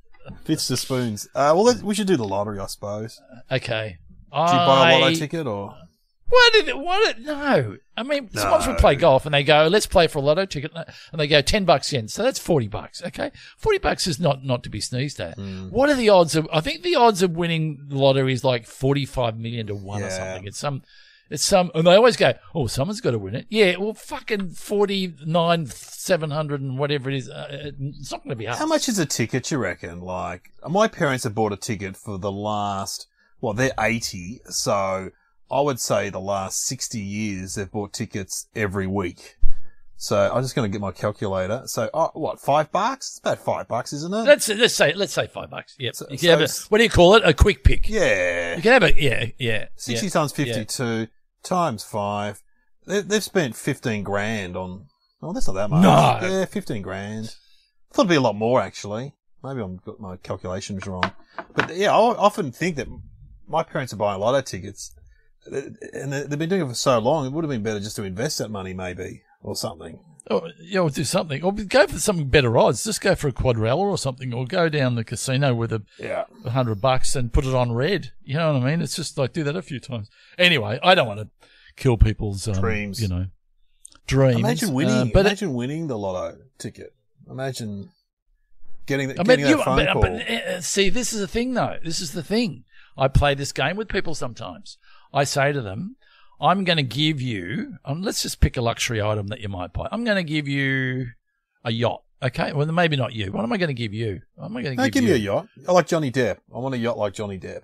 Speaker 2: Fits the spoons. Uh, well, let, we should do the lottery, I suppose.
Speaker 1: Okay.
Speaker 2: Did you buy a lotto
Speaker 1: I-
Speaker 2: ticket or?
Speaker 1: What did it? What? Did, no. I mean, sometimes we play
Speaker 2: No.
Speaker 1: golf and they go, let's play for a lotto ticket, and they go ten bucks in, so that's forty bucks. Okay, forty bucks is not not to be sneezed at.
Speaker 2: Mm.
Speaker 1: What are the odds of? I think the odds of winning the lottery is like forty-five million to one or
Speaker 2: Yeah.
Speaker 1: something. It's some. It's some, and they always go, "Oh, someone's got to win it." Yeah, well, fucking forty-nine, seven hundred, and whatever it is. Uh, it's not going to be us.
Speaker 2: How much is a ticket, you reckon? Like, my parents have bought a ticket for the last, well, they're eighty, so I would say the last sixty years they've bought tickets every week. So I'm just going to get my calculator. So, oh, what, five bucks? It's about five bucks, isn't it?
Speaker 1: Let's let's say let's say five bucks. Yep.
Speaker 2: So-
Speaker 1: you can
Speaker 2: so
Speaker 1: have a,
Speaker 2: it's-
Speaker 1: what do you call it? A quick pick.
Speaker 2: yeah.
Speaker 1: You can have a yeah yeah.
Speaker 2: sixty
Speaker 1: yeah,
Speaker 2: times
Speaker 1: yeah.
Speaker 2: fifty-two times five. They, they've spent fifteen grand on, oh, that's not that much.
Speaker 1: No.
Speaker 2: Yeah, fifteen grand. I thought it'd be a lot more, actually. Maybe I've got my calculations wrong. But yeah, I often think that my parents are buying lotto tickets, and they've been doing it for so long, it would have been better just to invest that money, maybe, or something.
Speaker 1: Or, you know, do something. Or go for something better odds. Just go for a quadrella or something, or go down the casino with a
Speaker 2: Yeah.
Speaker 1: a hundred bucks and put it on red. You know what I mean? It's just like do that a few times. Anyway, I don't want to kill people's um,
Speaker 2: Dreams.
Speaker 1: You know, dreams.
Speaker 2: Imagine winning.
Speaker 1: Uh, but it-
Speaker 2: imagine winning the lotto ticket. Imagine getting, the,
Speaker 1: I
Speaker 2: getting
Speaker 1: mean, you,
Speaker 2: that phone
Speaker 1: but,
Speaker 2: call.
Speaker 1: but uh, see, this is the thing, though. This is the thing. I play this game with people sometimes. I say to them, I'm going to give you, um, let's just pick a luxury item that you might buy. I'm going to give you a yacht. Okay? Well, maybe not you. What am I going to give you? What am I going to
Speaker 2: No,
Speaker 1: give,
Speaker 2: give
Speaker 1: you?
Speaker 2: me a yacht. I like Johnny Depp. I want a yacht like Johnny Depp.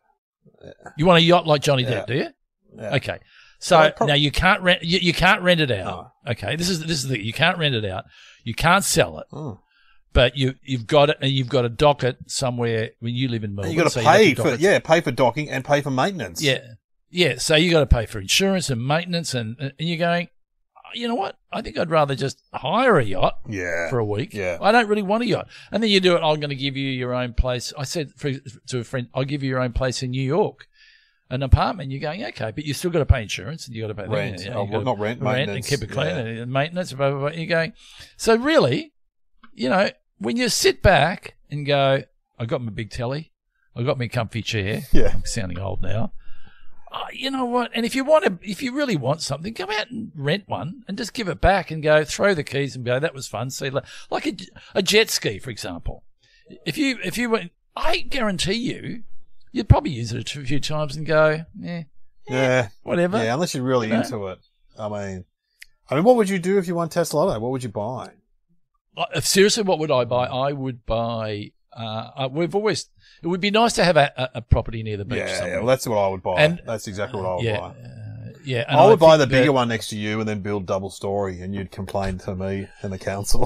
Speaker 1: You want a yacht like Johnny
Speaker 2: Yeah.
Speaker 1: Depp, do you?
Speaker 2: Yeah.
Speaker 1: Okay. So
Speaker 2: Well, prob-
Speaker 1: now you can't rent. You, you can't rent it out. Okay. This is this is the you can't rent it out. You can't sell it.
Speaker 2: Oh.
Speaker 1: But you you've got it. You've got to dock it somewhere when you live in Melbourne.
Speaker 2: You got to
Speaker 1: so you have
Speaker 2: pay
Speaker 1: dock
Speaker 2: for
Speaker 1: it.
Speaker 2: yeah, pay for docking and pay for maintenance.
Speaker 1: Yeah, yeah. So you got to pay for insurance and maintenance, and and you're going, you know what? I think I'd rather just hire a yacht
Speaker 2: Yeah.
Speaker 1: for a week.
Speaker 2: Yeah.
Speaker 1: I don't really want a yacht. And then you do it, I'm going to give you your own place. I said for, to a friend, I'll give you your own place in New York, an apartment. You're going, okay, but you still got to pay insurance and you got to pay
Speaker 2: Rent.
Speaker 1: You know,
Speaker 2: Oh,
Speaker 1: you
Speaker 2: well,
Speaker 1: gotta
Speaker 2: not rent,
Speaker 1: rent and
Speaker 2: maintenance.
Speaker 1: keep it clean
Speaker 2: Yeah.
Speaker 1: and maintenance. Blah, blah, blah. You're going, so really, you know, when you sit back and go, I got my big telly, I got my comfy chair.
Speaker 2: Yeah.
Speaker 1: I'm sounding old now. Oh, you know what? And if you want to, if you really want something, come out and rent one and just give it back and go, throw the keys and go, that was fun. See, like, like a, a jet ski, for example. If you, if you went, I guarantee you, you'd probably use it a few times and go, yeah,
Speaker 2: Yeah.
Speaker 1: whatever.
Speaker 2: Yeah, unless you're really
Speaker 1: You know?
Speaker 2: into it. I mean, I mean, what would you do if you won Tesla Lotto? What would you buy?
Speaker 1: Uh, Seriously, what would I buy? I would buy, uh, uh, we've always, it would be nice to have a, a, a property near the beach.
Speaker 2: Yeah, yeah,
Speaker 1: somewhere.
Speaker 2: well, that's what I would buy.
Speaker 1: And-
Speaker 2: that's exactly what I would
Speaker 1: yeah,
Speaker 2: buy.
Speaker 1: uh, yeah. and
Speaker 2: I would buy the
Speaker 1: think
Speaker 2: bigger
Speaker 1: that-
Speaker 2: one next to you and then build double story, and you'd complain to me and the council.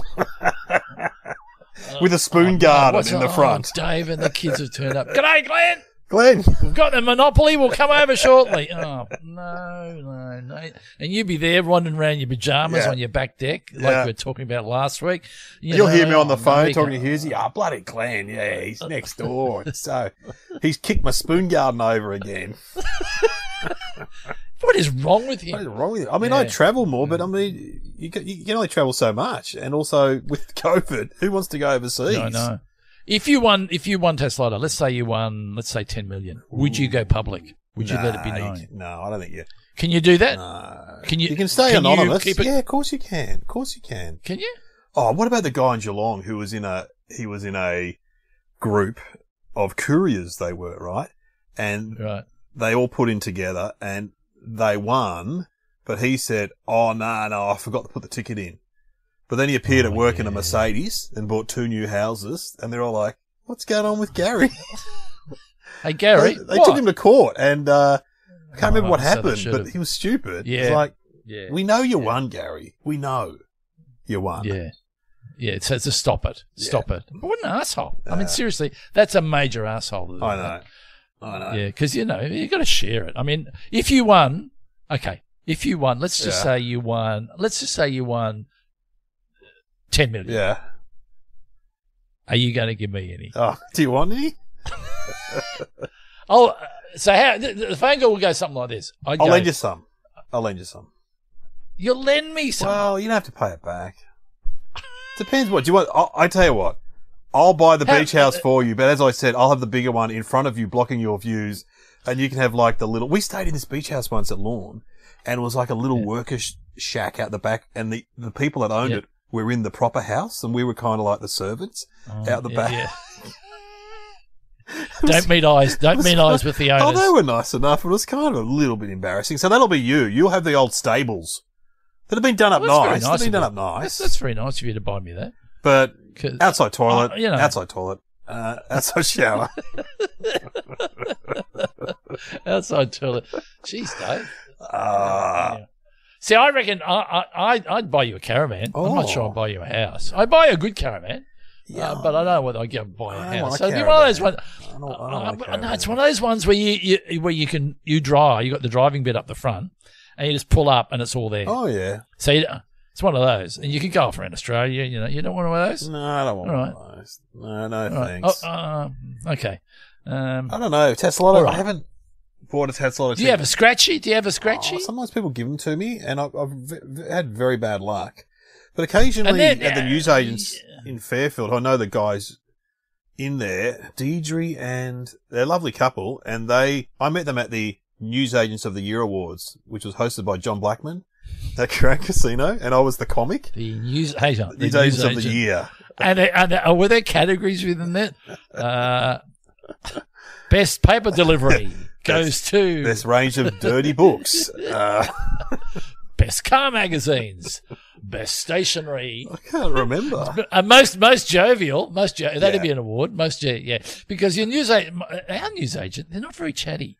Speaker 2: With a spoon
Speaker 1: Oh,
Speaker 2: garden
Speaker 1: what's
Speaker 2: in the
Speaker 1: oh,
Speaker 2: front.
Speaker 1: Dave and the kids have turned up. G'day, Glenn.
Speaker 2: Glenn,
Speaker 1: We've got the Monopoly. We'll come over shortly. Oh, no, no, no. And you'd be there wandering around in your pajamas
Speaker 2: Yeah.
Speaker 1: on your back deck, like
Speaker 2: Yeah.
Speaker 1: we were talking about last week. You
Speaker 2: you'll
Speaker 1: know,
Speaker 2: hear me on the
Speaker 1: oh,
Speaker 2: phone
Speaker 1: no,
Speaker 2: talking to
Speaker 1: you
Speaker 2: Hughesy. Ah, bloody Glenn. Yeah, he's next door. So he's kicked my spoon garden over again.
Speaker 1: can't- What is wrong with
Speaker 2: What is
Speaker 1: you?
Speaker 2: wrong with you? I mean, I
Speaker 1: Yeah.
Speaker 2: travel more, but I mean, you can, you can only travel so much. And also with COVID, who wants to go overseas?
Speaker 1: No, no. If you won, if you won Tesla Lotto, let's say you won, let's say ten million, would you go public? Would you let it be
Speaker 2: Nah, you
Speaker 1: known?
Speaker 2: can- No, I don't think you.
Speaker 1: Can you do that?
Speaker 2: No.
Speaker 1: Can you?
Speaker 2: You can stay
Speaker 1: can you
Speaker 2: anonymous.
Speaker 1: keep it-
Speaker 2: Yeah, of course you can. Of course you can.
Speaker 1: Can you?
Speaker 2: Oh, what about the guy in Geelong who was in a he was in a group of couriers? They were right, and
Speaker 1: Right.
Speaker 2: they all put in together and they won. But he said, "Oh no, no, I forgot to put the ticket in." But then he appeared
Speaker 1: Oh,
Speaker 2: at work in a
Speaker 1: yeah.
Speaker 2: Mercedes and bought two new houses, and they're all like, "What's going on with Gary?"
Speaker 1: Hey, Gary.
Speaker 2: they they
Speaker 1: what?
Speaker 2: took him to court, and uh, I can't remember
Speaker 1: Oh,
Speaker 2: what
Speaker 1: so they
Speaker 2: happened,
Speaker 1: should've.
Speaker 2: but he was stupid.
Speaker 1: Yeah.
Speaker 2: It's like,
Speaker 1: Yeah.
Speaker 2: we know you
Speaker 1: Yeah.
Speaker 2: won, Gary. We know you won.
Speaker 1: Yeah. Yeah, it says to stop it. Stop it. But what an asshole. I
Speaker 2: Yeah.
Speaker 1: mean, seriously, that's a major asshole. to do
Speaker 2: I
Speaker 1: that.
Speaker 2: know. I know.
Speaker 1: Yeah, because, you know, you got to share it. I mean, if you won, okay, if you won, let's just
Speaker 2: Yeah.
Speaker 1: say you won, let's just say you won ten million.
Speaker 2: Yeah.
Speaker 1: Are you going to give me any?
Speaker 2: Oh, do you want any?
Speaker 1: Oh, uh, so how, the, the phone call will go something like this. I
Speaker 2: I'll
Speaker 1: go,
Speaker 2: lend you some. I'll lend you some.
Speaker 1: You'll lend me some.
Speaker 2: Well, you don't have to pay it back. Depends what do you want. I'll, I tell you what. I'll buy the
Speaker 1: How-
Speaker 2: beach house for you, but as I said, I'll have the bigger one in front of you, blocking your views, and you can have like the little. We stayed in this beach house once at Lawn, and it was like a little
Speaker 1: Yeah.
Speaker 2: worker sh- shack out the back, and the the people that owned
Speaker 1: Yeah.
Speaker 2: it were in the proper house, and we were kind of like the servants
Speaker 1: Oh,
Speaker 2: out the
Speaker 1: yeah,
Speaker 2: back.
Speaker 1: yeah. Don't meet eyes. Don't meet eyes with the
Speaker 2: Oh,
Speaker 1: owners.
Speaker 2: they were nice enough. It was kind of a little bit embarrassing. So that'll be you. You'll have the old stables that have been done up
Speaker 1: Well, that's very
Speaker 2: nice.
Speaker 1: nice
Speaker 2: They've been
Speaker 1: of
Speaker 2: done up
Speaker 1: you.
Speaker 2: nice.
Speaker 1: That's, that's very nice of you to buy me that.
Speaker 2: But
Speaker 1: 'Cause-
Speaker 2: outside toilet,
Speaker 1: Oh, you know.
Speaker 2: outside toilet, uh, outside shower.
Speaker 1: Outside toilet. Jeez, Dave.
Speaker 2: Ah.
Speaker 1: Yeah. See, I reckon I, I, I'd- I'd buy you a caravan. I'm not
Speaker 2: Oh.
Speaker 1: sure I'd buy you a house. I'd buy you a good caravan,
Speaker 2: Yeah.
Speaker 1: uh, but I don't know whether I'd go buy a
Speaker 2: I don't
Speaker 1: house.
Speaker 2: want a
Speaker 1: So it'd be one of those
Speaker 2: caravan.
Speaker 1: ones.
Speaker 2: I don't, I don't
Speaker 1: Uh,
Speaker 2: want a
Speaker 1: but
Speaker 2: caravan.
Speaker 1: no, it's one of those ones where you, you where you can you drive. You got the driving bit up the front, and you just pull up, and it's all there.
Speaker 2: Oh yeah.
Speaker 1: So you, it's one of those, and you can go off around Australia. You know, you don't want one of those.
Speaker 2: No, I don't want
Speaker 1: All
Speaker 2: one
Speaker 1: right.
Speaker 2: of those. No, no,
Speaker 1: All right.
Speaker 2: thanks.
Speaker 1: Oh, uh, okay. Um,
Speaker 2: I don't know. Tesla.
Speaker 1: All right.
Speaker 2: I haven't bought a Tesla.
Speaker 1: do you have a scratchy? Do you have a scratchy?
Speaker 2: Oh, sometimes people give them to me, and I've, I've v- v- had very bad luck. But occasionally,
Speaker 1: And then-
Speaker 2: at the newsagents in Fairfield, I know the guys in there, Deidre, and they're a lovely couple, and they, I met them at the Newsagents of the Year Awards, which was hosted by John Blackman at Crown Casino, and I was the comic.
Speaker 1: The news, hey, John, the
Speaker 2: Newsagents
Speaker 1: news
Speaker 2: of the
Speaker 1: agent.
Speaker 2: Year.
Speaker 1: And, and uh, were there categories within that? Uh, best paper delivery goes to
Speaker 2: This range of dirty books. Uh,
Speaker 1: best car magazines, best stationery.
Speaker 2: I can't remember.
Speaker 1: Uh, most most jovial, most jo- that'd
Speaker 2: Yeah.
Speaker 1: be an award. Most jo- yeah, because your news agent, our news agent, they're not very chatty.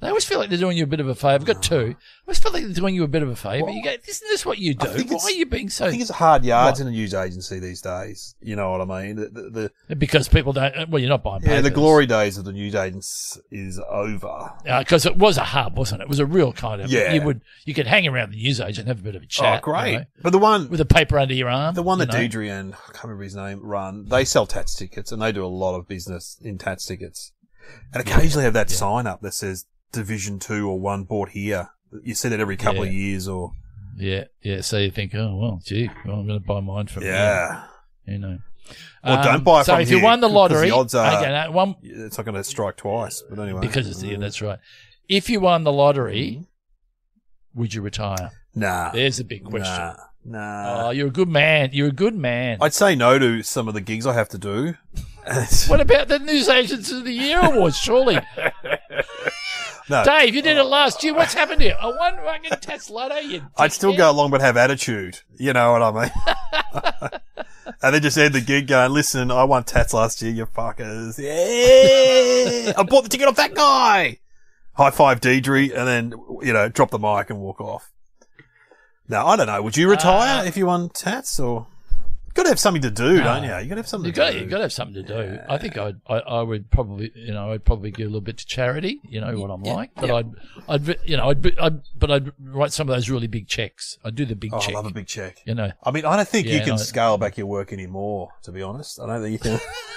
Speaker 1: They always feel like they're doing you a bit of a favour. I've got two. I always feel like they're doing you a bit of a favour.
Speaker 2: Well,
Speaker 1: you go, isn't this what you do? Why are you being so...
Speaker 2: I think it's hard yards
Speaker 1: What?
Speaker 2: in a news agency these days. You know what I mean? The, the, the,
Speaker 1: Because people don't... Well, you're not buying papers.
Speaker 2: yeah, the glory days of the news agents is over.
Speaker 1: Because uh, it was a hub, wasn't it? It was a real kind of...
Speaker 2: Yeah.
Speaker 1: You would you could hang around the news agent and have a bit of a chat.
Speaker 2: Oh, great.
Speaker 1: You know,
Speaker 2: But the one...
Speaker 1: with a paper under your arm.
Speaker 2: The one that
Speaker 1: you know.
Speaker 2: Deidre and, I can't remember his name, run, they sell Tats tickets and they do a lot of business in Tats tickets. And occasionally have that
Speaker 1: Yeah.
Speaker 2: sign up that says Division two or one bought here. You see that every couple
Speaker 1: Yeah.
Speaker 2: of years or...
Speaker 1: Yeah, yeah. So you think, oh, well, gee, well, I'm going to buy mine from
Speaker 2: Yeah.
Speaker 1: here. You know.
Speaker 2: Well,
Speaker 1: Um,
Speaker 2: don't buy
Speaker 1: so
Speaker 2: from
Speaker 1: if
Speaker 2: here,
Speaker 1: you won the
Speaker 2: 'cause
Speaker 1: lottery...
Speaker 2: the odds are-
Speaker 1: okay, no, one,
Speaker 2: It's not going to strike twice, but anyway.
Speaker 1: because it's... Yeah, that's right. If you won the lottery, would you retire?
Speaker 2: Nah.
Speaker 1: There's a big question.
Speaker 2: Nah. Nah.
Speaker 1: Oh, you're a good man. You're a good man.
Speaker 2: I'd say no to some of the gigs I have to do.
Speaker 1: What about the News Agents of the Year Awards, surely?
Speaker 2: No.
Speaker 1: Dave, you did it last year. What's happened here? I won fucking Tats Lotto, you
Speaker 2: I'd still
Speaker 1: dickhead.
Speaker 2: go along but have attitude. You know what I mean? And then just end the gig going, listen, I won Tats last year, you fuckers. Yeah! I bought the ticket off that guy! High five Deidre and then, you know, drop the mic and walk off. Now, I don't know. Would you retire
Speaker 1: Uh,
Speaker 2: if you won Tats or? You've got to have something to do,
Speaker 1: No.
Speaker 2: don't you? You've got to have something
Speaker 1: You
Speaker 2: to
Speaker 1: got
Speaker 2: do.
Speaker 1: you got to have something to do. I think I'd I, I would probably you know I'd probably give a little bit to charity. You know what I'm
Speaker 2: Yeah,
Speaker 1: like, but
Speaker 2: yeah.
Speaker 1: I'd I'd you know I'd, be, I'd but I'd write some of those really big checks. I'd do the big
Speaker 2: Oh,
Speaker 1: check.
Speaker 2: I love a big check.
Speaker 1: You know,
Speaker 2: I mean, I don't think
Speaker 1: Yeah,
Speaker 2: you can
Speaker 1: no.
Speaker 2: scale back your work anymore, to be honest. I don't think you can.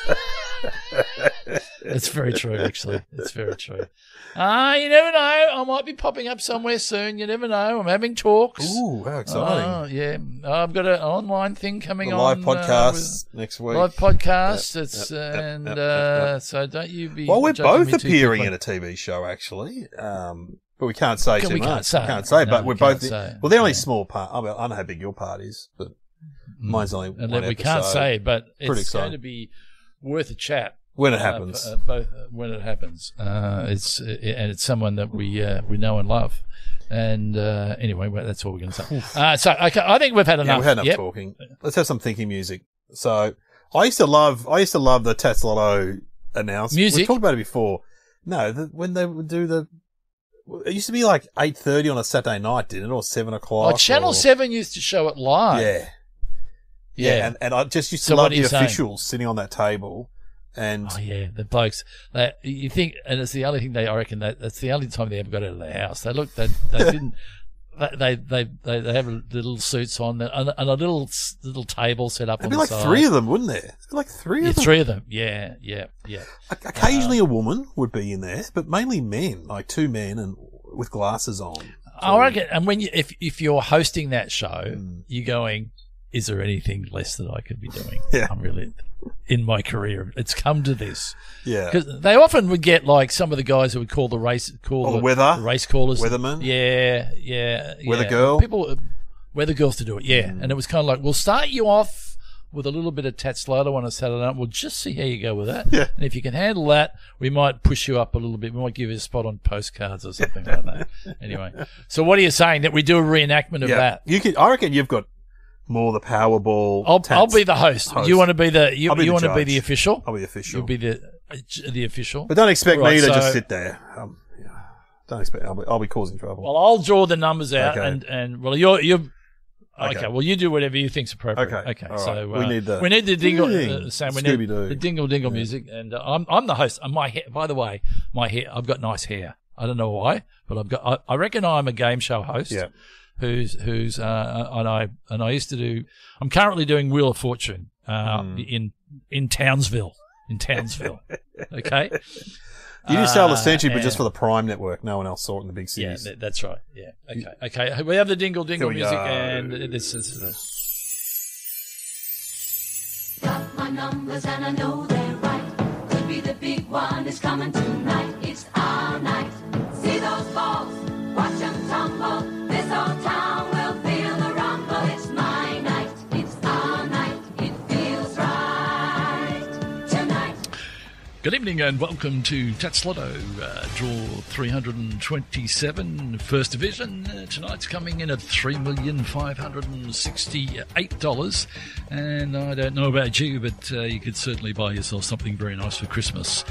Speaker 1: it's very true. Actually, it's very true. Ah, you never know. I might be popping up somewhere soon. You never know. I'm having talks.
Speaker 2: Ooh, how exciting.
Speaker 1: Oh, yeah. I've got an online thing coming
Speaker 2: The
Speaker 1: on.
Speaker 2: live podcast next
Speaker 1: uh,
Speaker 2: week.
Speaker 1: Live podcast.
Speaker 2: Yep,
Speaker 1: It's
Speaker 2: yep, yep,
Speaker 1: and
Speaker 2: yep,
Speaker 1: uh,
Speaker 2: yep.
Speaker 1: so don't you be.
Speaker 2: Well, we're
Speaker 1: judging
Speaker 2: both
Speaker 1: me too
Speaker 2: appearing
Speaker 1: quickly.
Speaker 2: in a T V show, actually. Um, but we can't say
Speaker 1: Can-
Speaker 2: too
Speaker 1: we
Speaker 2: much.
Speaker 1: can't say.
Speaker 2: We can't say,
Speaker 1: No,
Speaker 2: but
Speaker 1: we
Speaker 2: we're
Speaker 1: can't
Speaker 2: both.
Speaker 1: say.
Speaker 2: Well, they're only
Speaker 1: Yeah.
Speaker 2: small part. I, mean, I don't know how big your part is, but mine's only
Speaker 1: and
Speaker 2: one
Speaker 1: then we
Speaker 2: episode.
Speaker 1: can't say, but
Speaker 2: Pretty
Speaker 1: it's
Speaker 2: exciting.
Speaker 1: going to be worth a chat
Speaker 2: when it
Speaker 1: uh,
Speaker 2: happens.
Speaker 1: f- uh, both uh, when it happens. Uh, it's uh, and it's someone that we uh, we know and love. And uh, anyway, well, that's all we're going to say. Uh, so okay, I think we've had enough.
Speaker 2: Yeah, we've had enough
Speaker 1: Yep.
Speaker 2: talking. Let's have some thinking music. So, I used to love. I used to love the Tats Lotto announcement.
Speaker 1: Music?
Speaker 2: We talked about it before. No, the, when they would do the. It used to be like eight thirty on a Saturday night, didn't it, or seven o'clock?
Speaker 1: Oh, Channel
Speaker 2: or,
Speaker 1: Seven used to show it live.
Speaker 2: Yeah.
Speaker 1: Yeah.
Speaker 2: Yeah, and, and I just used to
Speaker 1: So
Speaker 2: love
Speaker 1: what are
Speaker 2: the
Speaker 1: you saying?
Speaker 2: officials sitting on that table, and
Speaker 1: Oh yeah, the blokes. They, you think, and it's the only thing they. I reckon that that's the only time they ever got out of their house. They look. They they didn't. They they they they have little suits on and a, and a little little table set up
Speaker 2: there'd
Speaker 1: on
Speaker 2: be
Speaker 1: the
Speaker 2: like
Speaker 1: side.
Speaker 2: three of them, wouldn't there? There'd be like three
Speaker 1: Yeah,
Speaker 2: of them.
Speaker 1: three of them. Yeah, yeah, yeah.
Speaker 2: O- Occasionally, a woman would be in there, but mainly men, like two men and with glasses on.
Speaker 1: I reckon. And when you if if you're hosting that show,
Speaker 2: Mm.
Speaker 1: you're going. Is there anything less that I could be doing?
Speaker 2: Yeah.
Speaker 1: I'm really in my career. It's come to this.
Speaker 2: Yeah,
Speaker 1: Because they often would get like some of the guys who would call the race, call
Speaker 2: Or the
Speaker 1: the,
Speaker 2: weather.
Speaker 1: the race callers,
Speaker 2: Weatherman.
Speaker 1: Yeah, yeah,
Speaker 2: Weather
Speaker 1: yeah.
Speaker 2: girl.
Speaker 1: People, uh, weather girls to do it. Yeah,
Speaker 2: Mm.
Speaker 1: and it was kind of like, we'll start you off with a little bit of Tats Lotto on a Saturday night. We'll just see how you go with that.
Speaker 2: Yeah.
Speaker 1: And if you can handle that, we might push you up a little bit. We might give you a spot on postcards or something like that. Anyway, so what are you saying, that we do a reenactment of
Speaker 2: yeah.
Speaker 1: that?
Speaker 2: You could. I reckon you've got more the Powerball.
Speaker 1: I'll,
Speaker 2: Tats
Speaker 1: I'll be the host.
Speaker 2: host.
Speaker 1: You want to be the you,
Speaker 2: I'll be
Speaker 1: you
Speaker 2: the
Speaker 1: want to be
Speaker 2: judge.
Speaker 1: the official?
Speaker 2: I'll be the official.
Speaker 1: You'll be the the official.
Speaker 2: But don't expect
Speaker 1: Right,
Speaker 2: me to
Speaker 1: so-
Speaker 2: just sit there. Um, yeah. Don't expect. I'll be, I'll be causing trouble.
Speaker 1: Well, I'll draw the numbers out,
Speaker 2: Okay.
Speaker 1: and, and well, you're you're okay.
Speaker 2: Okay.
Speaker 1: Well, you do whatever you think's appropriate.
Speaker 2: Okay.
Speaker 1: Okay.
Speaker 2: All
Speaker 1: So
Speaker 2: right. We
Speaker 1: uh,
Speaker 2: need the
Speaker 1: we need the dingle.
Speaker 2: ding.
Speaker 1: Uh, Sam, we need
Speaker 2: Scooby-Doo.
Speaker 1: the dingle dingle
Speaker 2: Yeah.
Speaker 1: music, and uh, I'm I'm the host. And my hair, by the way, my hair. I've got nice hair. I don't know why, but I've got. I, I reckon I'm a game show host.
Speaker 2: Yeah.
Speaker 1: Who's who's uh, and I and I used to do. I'm currently doing Wheel of Fortune uh,
Speaker 2: Mm.
Speaker 1: in in Townsville. In Townsville. Okay.
Speaker 2: You did Sell the
Speaker 1: Uh,
Speaker 2: Century, but
Speaker 1: and-
Speaker 2: just for the Prime Network. No one else saw it in the big
Speaker 1: Yeah,
Speaker 2: cities.
Speaker 1: th- that's right. Yeah. Okay. Okay. We have the dingle dingle
Speaker 2: Here we
Speaker 1: music,
Speaker 2: go.
Speaker 1: and this is. Uh,
Speaker 4: Got my numbers and I know they're right. Could be the big one is coming tonight. It's our night. See those balls, watch them tumble. This old town will feel the rumble. It's my night, it's our night. It feels right tonight.
Speaker 1: Good evening and welcome to Tats Lotto, uh, draw three hundred twenty-seven, First Division. Uh, tonight's coming in at three million five hundred sixty-eight dollars. And I don't know about you, but uh, you could certainly buy yourself something very nice for Christmas.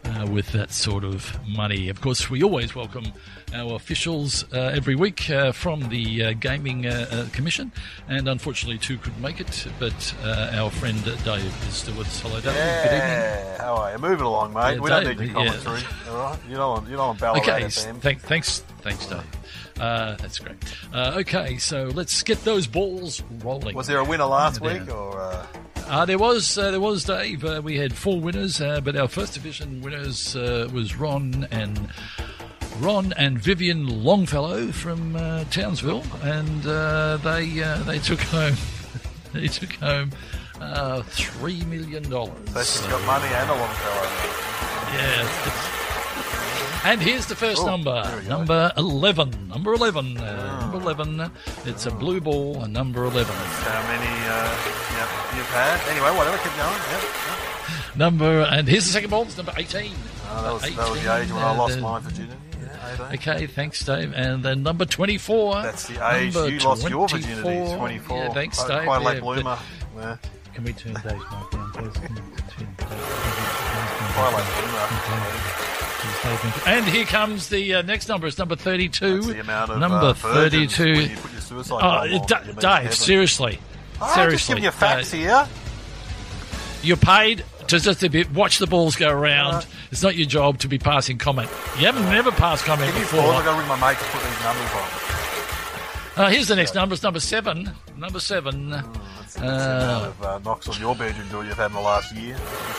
Speaker 1: uh, with that sort of money. Of course, we always welcome our officials uh, every week uh, from the uh, Gaming uh, uh, Commission, and unfortunately two couldn't make it, but uh, our friend Dave is still with us. Hello, Dave.
Speaker 2: Yeah.
Speaker 1: Good evening.
Speaker 2: How are you? Moving along, mate.
Speaker 1: Yeah,
Speaker 2: we
Speaker 1: Dave,
Speaker 2: don't need your commentary.
Speaker 1: yeah.
Speaker 2: All right? You're not on, you're not on Ballarat
Speaker 1: Okay,
Speaker 2: F M.
Speaker 1: th- thanks, thanks, Dave. Uh, that's great. Uh, okay, so let's get those balls rolling.
Speaker 2: Was there a winner last
Speaker 1: Yeah.
Speaker 2: week, or uh...
Speaker 1: Uh, there was, uh, there was Dave. Uh, we had four winners, uh, but our first division winners uh, was Ron and Ron and Vivian Longfellow from uh, Townsville, and uh, they uh, they took home they took home uh, three million dollars.
Speaker 2: So she's got money and a long fellow.
Speaker 1: Yeah. And here's the first
Speaker 2: Oh,
Speaker 1: number,
Speaker 2: there we go.
Speaker 1: number eleven. Number eleven. Uh, number eleven. It's a blue ball, a number eleven.
Speaker 2: How many uh, yep, you've had? Anyway, whatever, keep going. Yep, yep.
Speaker 1: Number, and here's the second ball. It's number eighteen.
Speaker 2: Oh, that, was,
Speaker 1: eighteen,
Speaker 2: that was the age when I
Speaker 1: uh,
Speaker 2: lost
Speaker 1: the-
Speaker 2: my virginity. Yeah, eighteen.
Speaker 1: Okay, thanks, Dave. And then number twenty-four.
Speaker 2: That's the age
Speaker 1: Number
Speaker 2: you lost your virginity,
Speaker 1: twenty-four.
Speaker 2: twenty-four.
Speaker 1: Yeah, thanks,
Speaker 2: quite,
Speaker 1: Dave.
Speaker 2: Quite a late
Speaker 1: Yeah,
Speaker 2: bloomer. Yeah,
Speaker 1: but- Can we turn Dave's mic down, please? Can we turn
Speaker 2: quite a late bloomer.
Speaker 1: Dave's- And here comes the uh, next number. It's number thirty-two.
Speaker 2: That's the amount of
Speaker 1: number
Speaker 2: uh, virgins
Speaker 1: thirty-two.
Speaker 2: when you put your suicide
Speaker 1: Oh,
Speaker 2: bomb on,
Speaker 1: D-
Speaker 2: you mean
Speaker 1: Dave,
Speaker 2: heaven.
Speaker 1: seriously.
Speaker 2: I'm
Speaker 1: seriously.
Speaker 2: just giving you facts
Speaker 1: uh,
Speaker 2: here.
Speaker 1: You're paid to just a bit watch the balls go around.
Speaker 2: Right.
Speaker 1: It's not your job to be passing comment. You haven't never passed comment
Speaker 2: Give me
Speaker 1: before.
Speaker 2: four. I've got to ring my mate to put these numbers on.
Speaker 1: Uh, here's the next number. It's number seven. Number seven.
Speaker 2: That's, that's the
Speaker 1: Uh,
Speaker 2: amount of uh, knocks on your bedroom door you've had in the last year.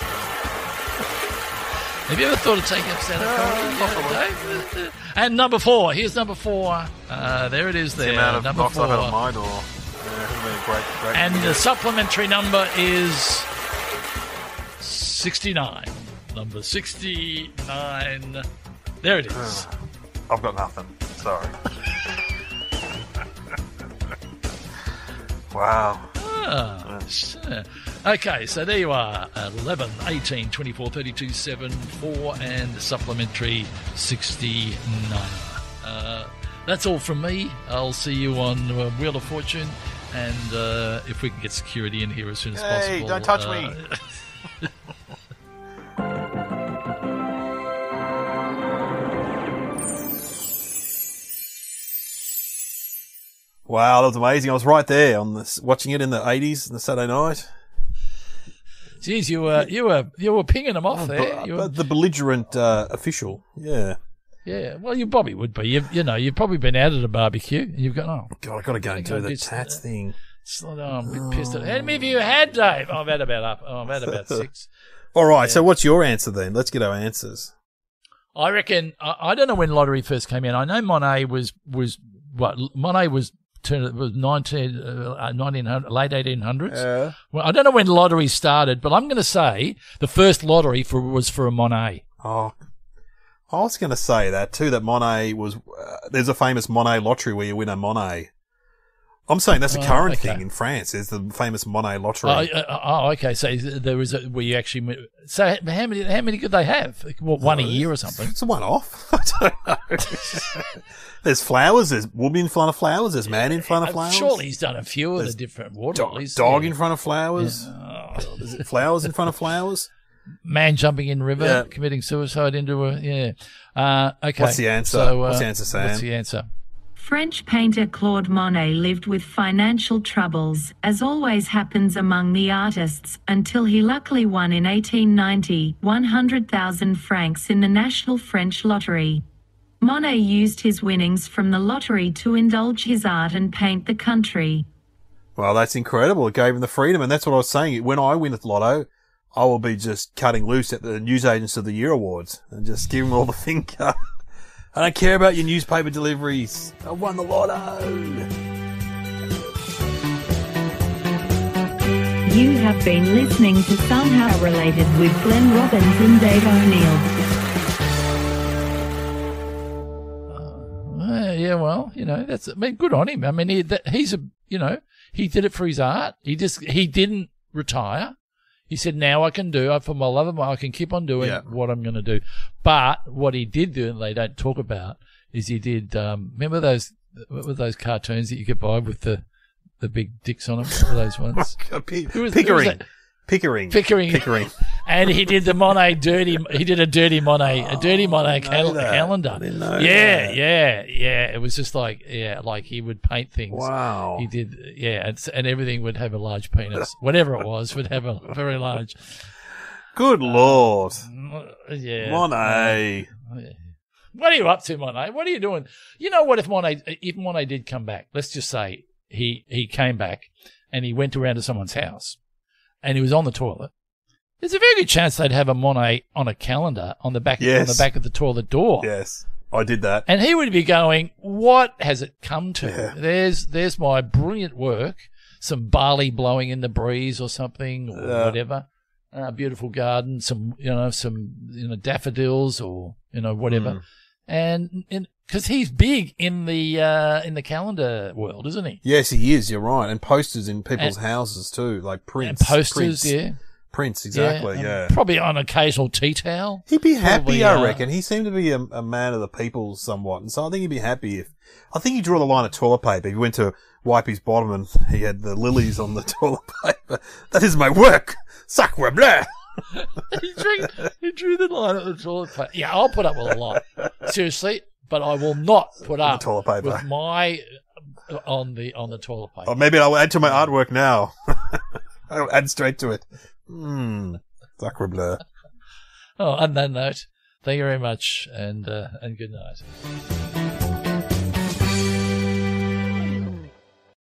Speaker 1: Have you ever thought of taking up stand-up comedy? Yeah, Dave? And number four. Here's number four. Uh, there it is
Speaker 2: The
Speaker 1: there.
Speaker 2: amount of
Speaker 1: number
Speaker 2: knocks
Speaker 1: four.
Speaker 2: I've had on my door. Yeah, it hasn't been a great, great
Speaker 1: And
Speaker 2: year.
Speaker 1: the supplementary number is sixty-nine. Number sixty-nine. There it is.
Speaker 2: I've got nothing. Sorry. Wow.
Speaker 1: Ah, sure. Okay, so there you are. eleven, eighteen, twenty-four, thirty-two, seven, four, and supplementary sixty-nine. Uh, that's all from me. I'll see you on uh, Wheel of Fortune. And uh, if we can get security in here as soon as
Speaker 2: Hey,
Speaker 1: possible.
Speaker 2: don't touch
Speaker 1: uh,
Speaker 2: me. Wow, that was amazing. I was right there on this, watching it in the eighties on the Saturday night.
Speaker 1: Geez, you were you were you were pinging them off there.
Speaker 2: But,
Speaker 1: You
Speaker 2: but
Speaker 1: were,
Speaker 2: the belligerent uh, official, yeah.
Speaker 1: yeah, well, you probably would be. You've, you know, you've probably been out at a barbecue and you've gone, oh,
Speaker 2: God, I've got to go and
Speaker 1: Go
Speaker 2: do the
Speaker 1: ditch
Speaker 2: tats
Speaker 1: that.
Speaker 2: thing.
Speaker 1: it's not, oh, I'm a bit pissed. How many have you had, Dave? Oh, I've had about up. Oh, I've had about six.
Speaker 2: All right, so what's your answer then? Let's get our answers.
Speaker 1: I reckon. I, I don't know when lottery first came in. I know Monet was was what Monet was. Turn, was nineteen, uh, nineteen hundred, late eighteen hundreds.
Speaker 2: Yeah.
Speaker 1: Well, I don't know when lottery started, but I'm going to say the first lottery for was for a Monet.
Speaker 2: Oh, I was going to say that too, that Monet was, uh, there's a famous Monet lottery where you win a Monet. I'm saying that's a
Speaker 1: Oh,
Speaker 2: current
Speaker 1: okay.
Speaker 2: thing in France. There's the famous Monet lottery.
Speaker 1: Oh, uh, oh, okay. So there was a, where you actually. So how many? How many could they have? What, one a year or something?
Speaker 2: It's a one-off. I don't know. There's flowers. There's woman in front of flowers. There's man in front of flowers.
Speaker 1: Surely he's done a few of
Speaker 2: There's
Speaker 1: the different water
Speaker 2: dog,
Speaker 1: lilies.
Speaker 2: dog
Speaker 1: Yeah.
Speaker 2: in front of flowers.
Speaker 1: Oh.
Speaker 2: Is it flowers in front of flowers?
Speaker 1: Man jumping in river,
Speaker 2: Yeah.
Speaker 1: committing suicide into a yeah. Uh, okay.
Speaker 2: What's the answer?
Speaker 1: So, uh,
Speaker 2: What's the answer, Sam?
Speaker 1: What's the answer?
Speaker 3: French painter Claude Monet lived with financial troubles, as always happens among the artists, until he luckily won in eighteen ninety one hundred thousand francs in the National French Lottery. Monet used his winnings from the lottery to indulge his art and paint the country.
Speaker 2: Well, that's incredible. It gave him the freedom, and that's what I was saying. When I win at Lotto, I will be just cutting loose at the Newsagents of the Year Awards and just give them all the finger. I don't care about your newspaper deliveries. I won the Lotto.
Speaker 3: You have been listening to Somehow Related with Glenn Robbins and Dave O'Neill.
Speaker 1: Uh, yeah, well, you know, that's, I mean, good on him. I mean, he, that, he's a, you know, he did it for his art. He just, he didn't retire. He said, now I can do, for my love of my, I can keep on doing
Speaker 2: Yeah.
Speaker 1: what I'm going to do. But what he did do, and they don't talk about, is he did, um, remember those, what were those cartoons that you could buy with the, the big dicks on them? What were those ones?
Speaker 2: P-
Speaker 1: Who was- who was
Speaker 2: Pickering.
Speaker 1: that?
Speaker 2: Pickering.
Speaker 1: Pickering.
Speaker 2: Pickering.
Speaker 1: And he did the Monet dirty. He did a dirty Monet, a dirty Monet cal- calendar.
Speaker 2: I didn't know
Speaker 1: yeah,
Speaker 2: that.
Speaker 1: yeah, yeah. It was just like, yeah, like he would paint things.
Speaker 2: Wow.
Speaker 1: He did, yeah, and, and everything would have a large penis. Whatever it was would have a very large.
Speaker 2: Good Lord.
Speaker 1: Yeah.
Speaker 2: Monet.
Speaker 1: What are you up to, Monet? What are you doing? You know what? If Monet, if Monet did come back, let's just say he he came back and he went around to someone's house and he was on the toilet. There's a very good chance they'd have a Monet on a calendar on the back
Speaker 2: Yes.
Speaker 1: on the back of the toilet door.
Speaker 2: Yes, I did that.
Speaker 1: And he would be going, "What has it come to?
Speaker 2: Yeah.
Speaker 1: There's there's my brilliant work. Some barley blowing in the breeze or something or
Speaker 2: Yeah.
Speaker 1: whatever. A beautiful garden, some you know some you know daffodils or you know whatever."
Speaker 2: Mm.
Speaker 1: And because he's big in the uh, in the calendar world, isn't he?
Speaker 2: Yes, he is. You're right. And posters in people's
Speaker 1: And-
Speaker 2: houses too, like Prince.
Speaker 1: And posters,
Speaker 2: Prince.
Speaker 1: yeah.
Speaker 2: Prince, exactly,
Speaker 1: and
Speaker 2: yeah.
Speaker 1: Probably on occasional tea towel.
Speaker 2: He'd be happy,
Speaker 1: Probably,
Speaker 2: I
Speaker 1: uh,
Speaker 2: reckon. He seemed to be a, a man of the people somewhat, and so I think he'd be happy if... I think he'd draw the line of toilet paper. If he went to wipe his bottom and he had the lilies on the toilet paper. That is my work! Sacre bleu!
Speaker 1: he, drew, he drew the line at the toilet paper. Yeah, I'll put up with a lot. Seriously, but I will not put up
Speaker 2: toilet paper.
Speaker 1: with my... on the on the toilet paper.
Speaker 2: Or maybe I'll add to my artwork now. I'll add straight to it. Hmm. Sacre bleu.
Speaker 1: Oh, on that note, thank you very much, and uh, and good night.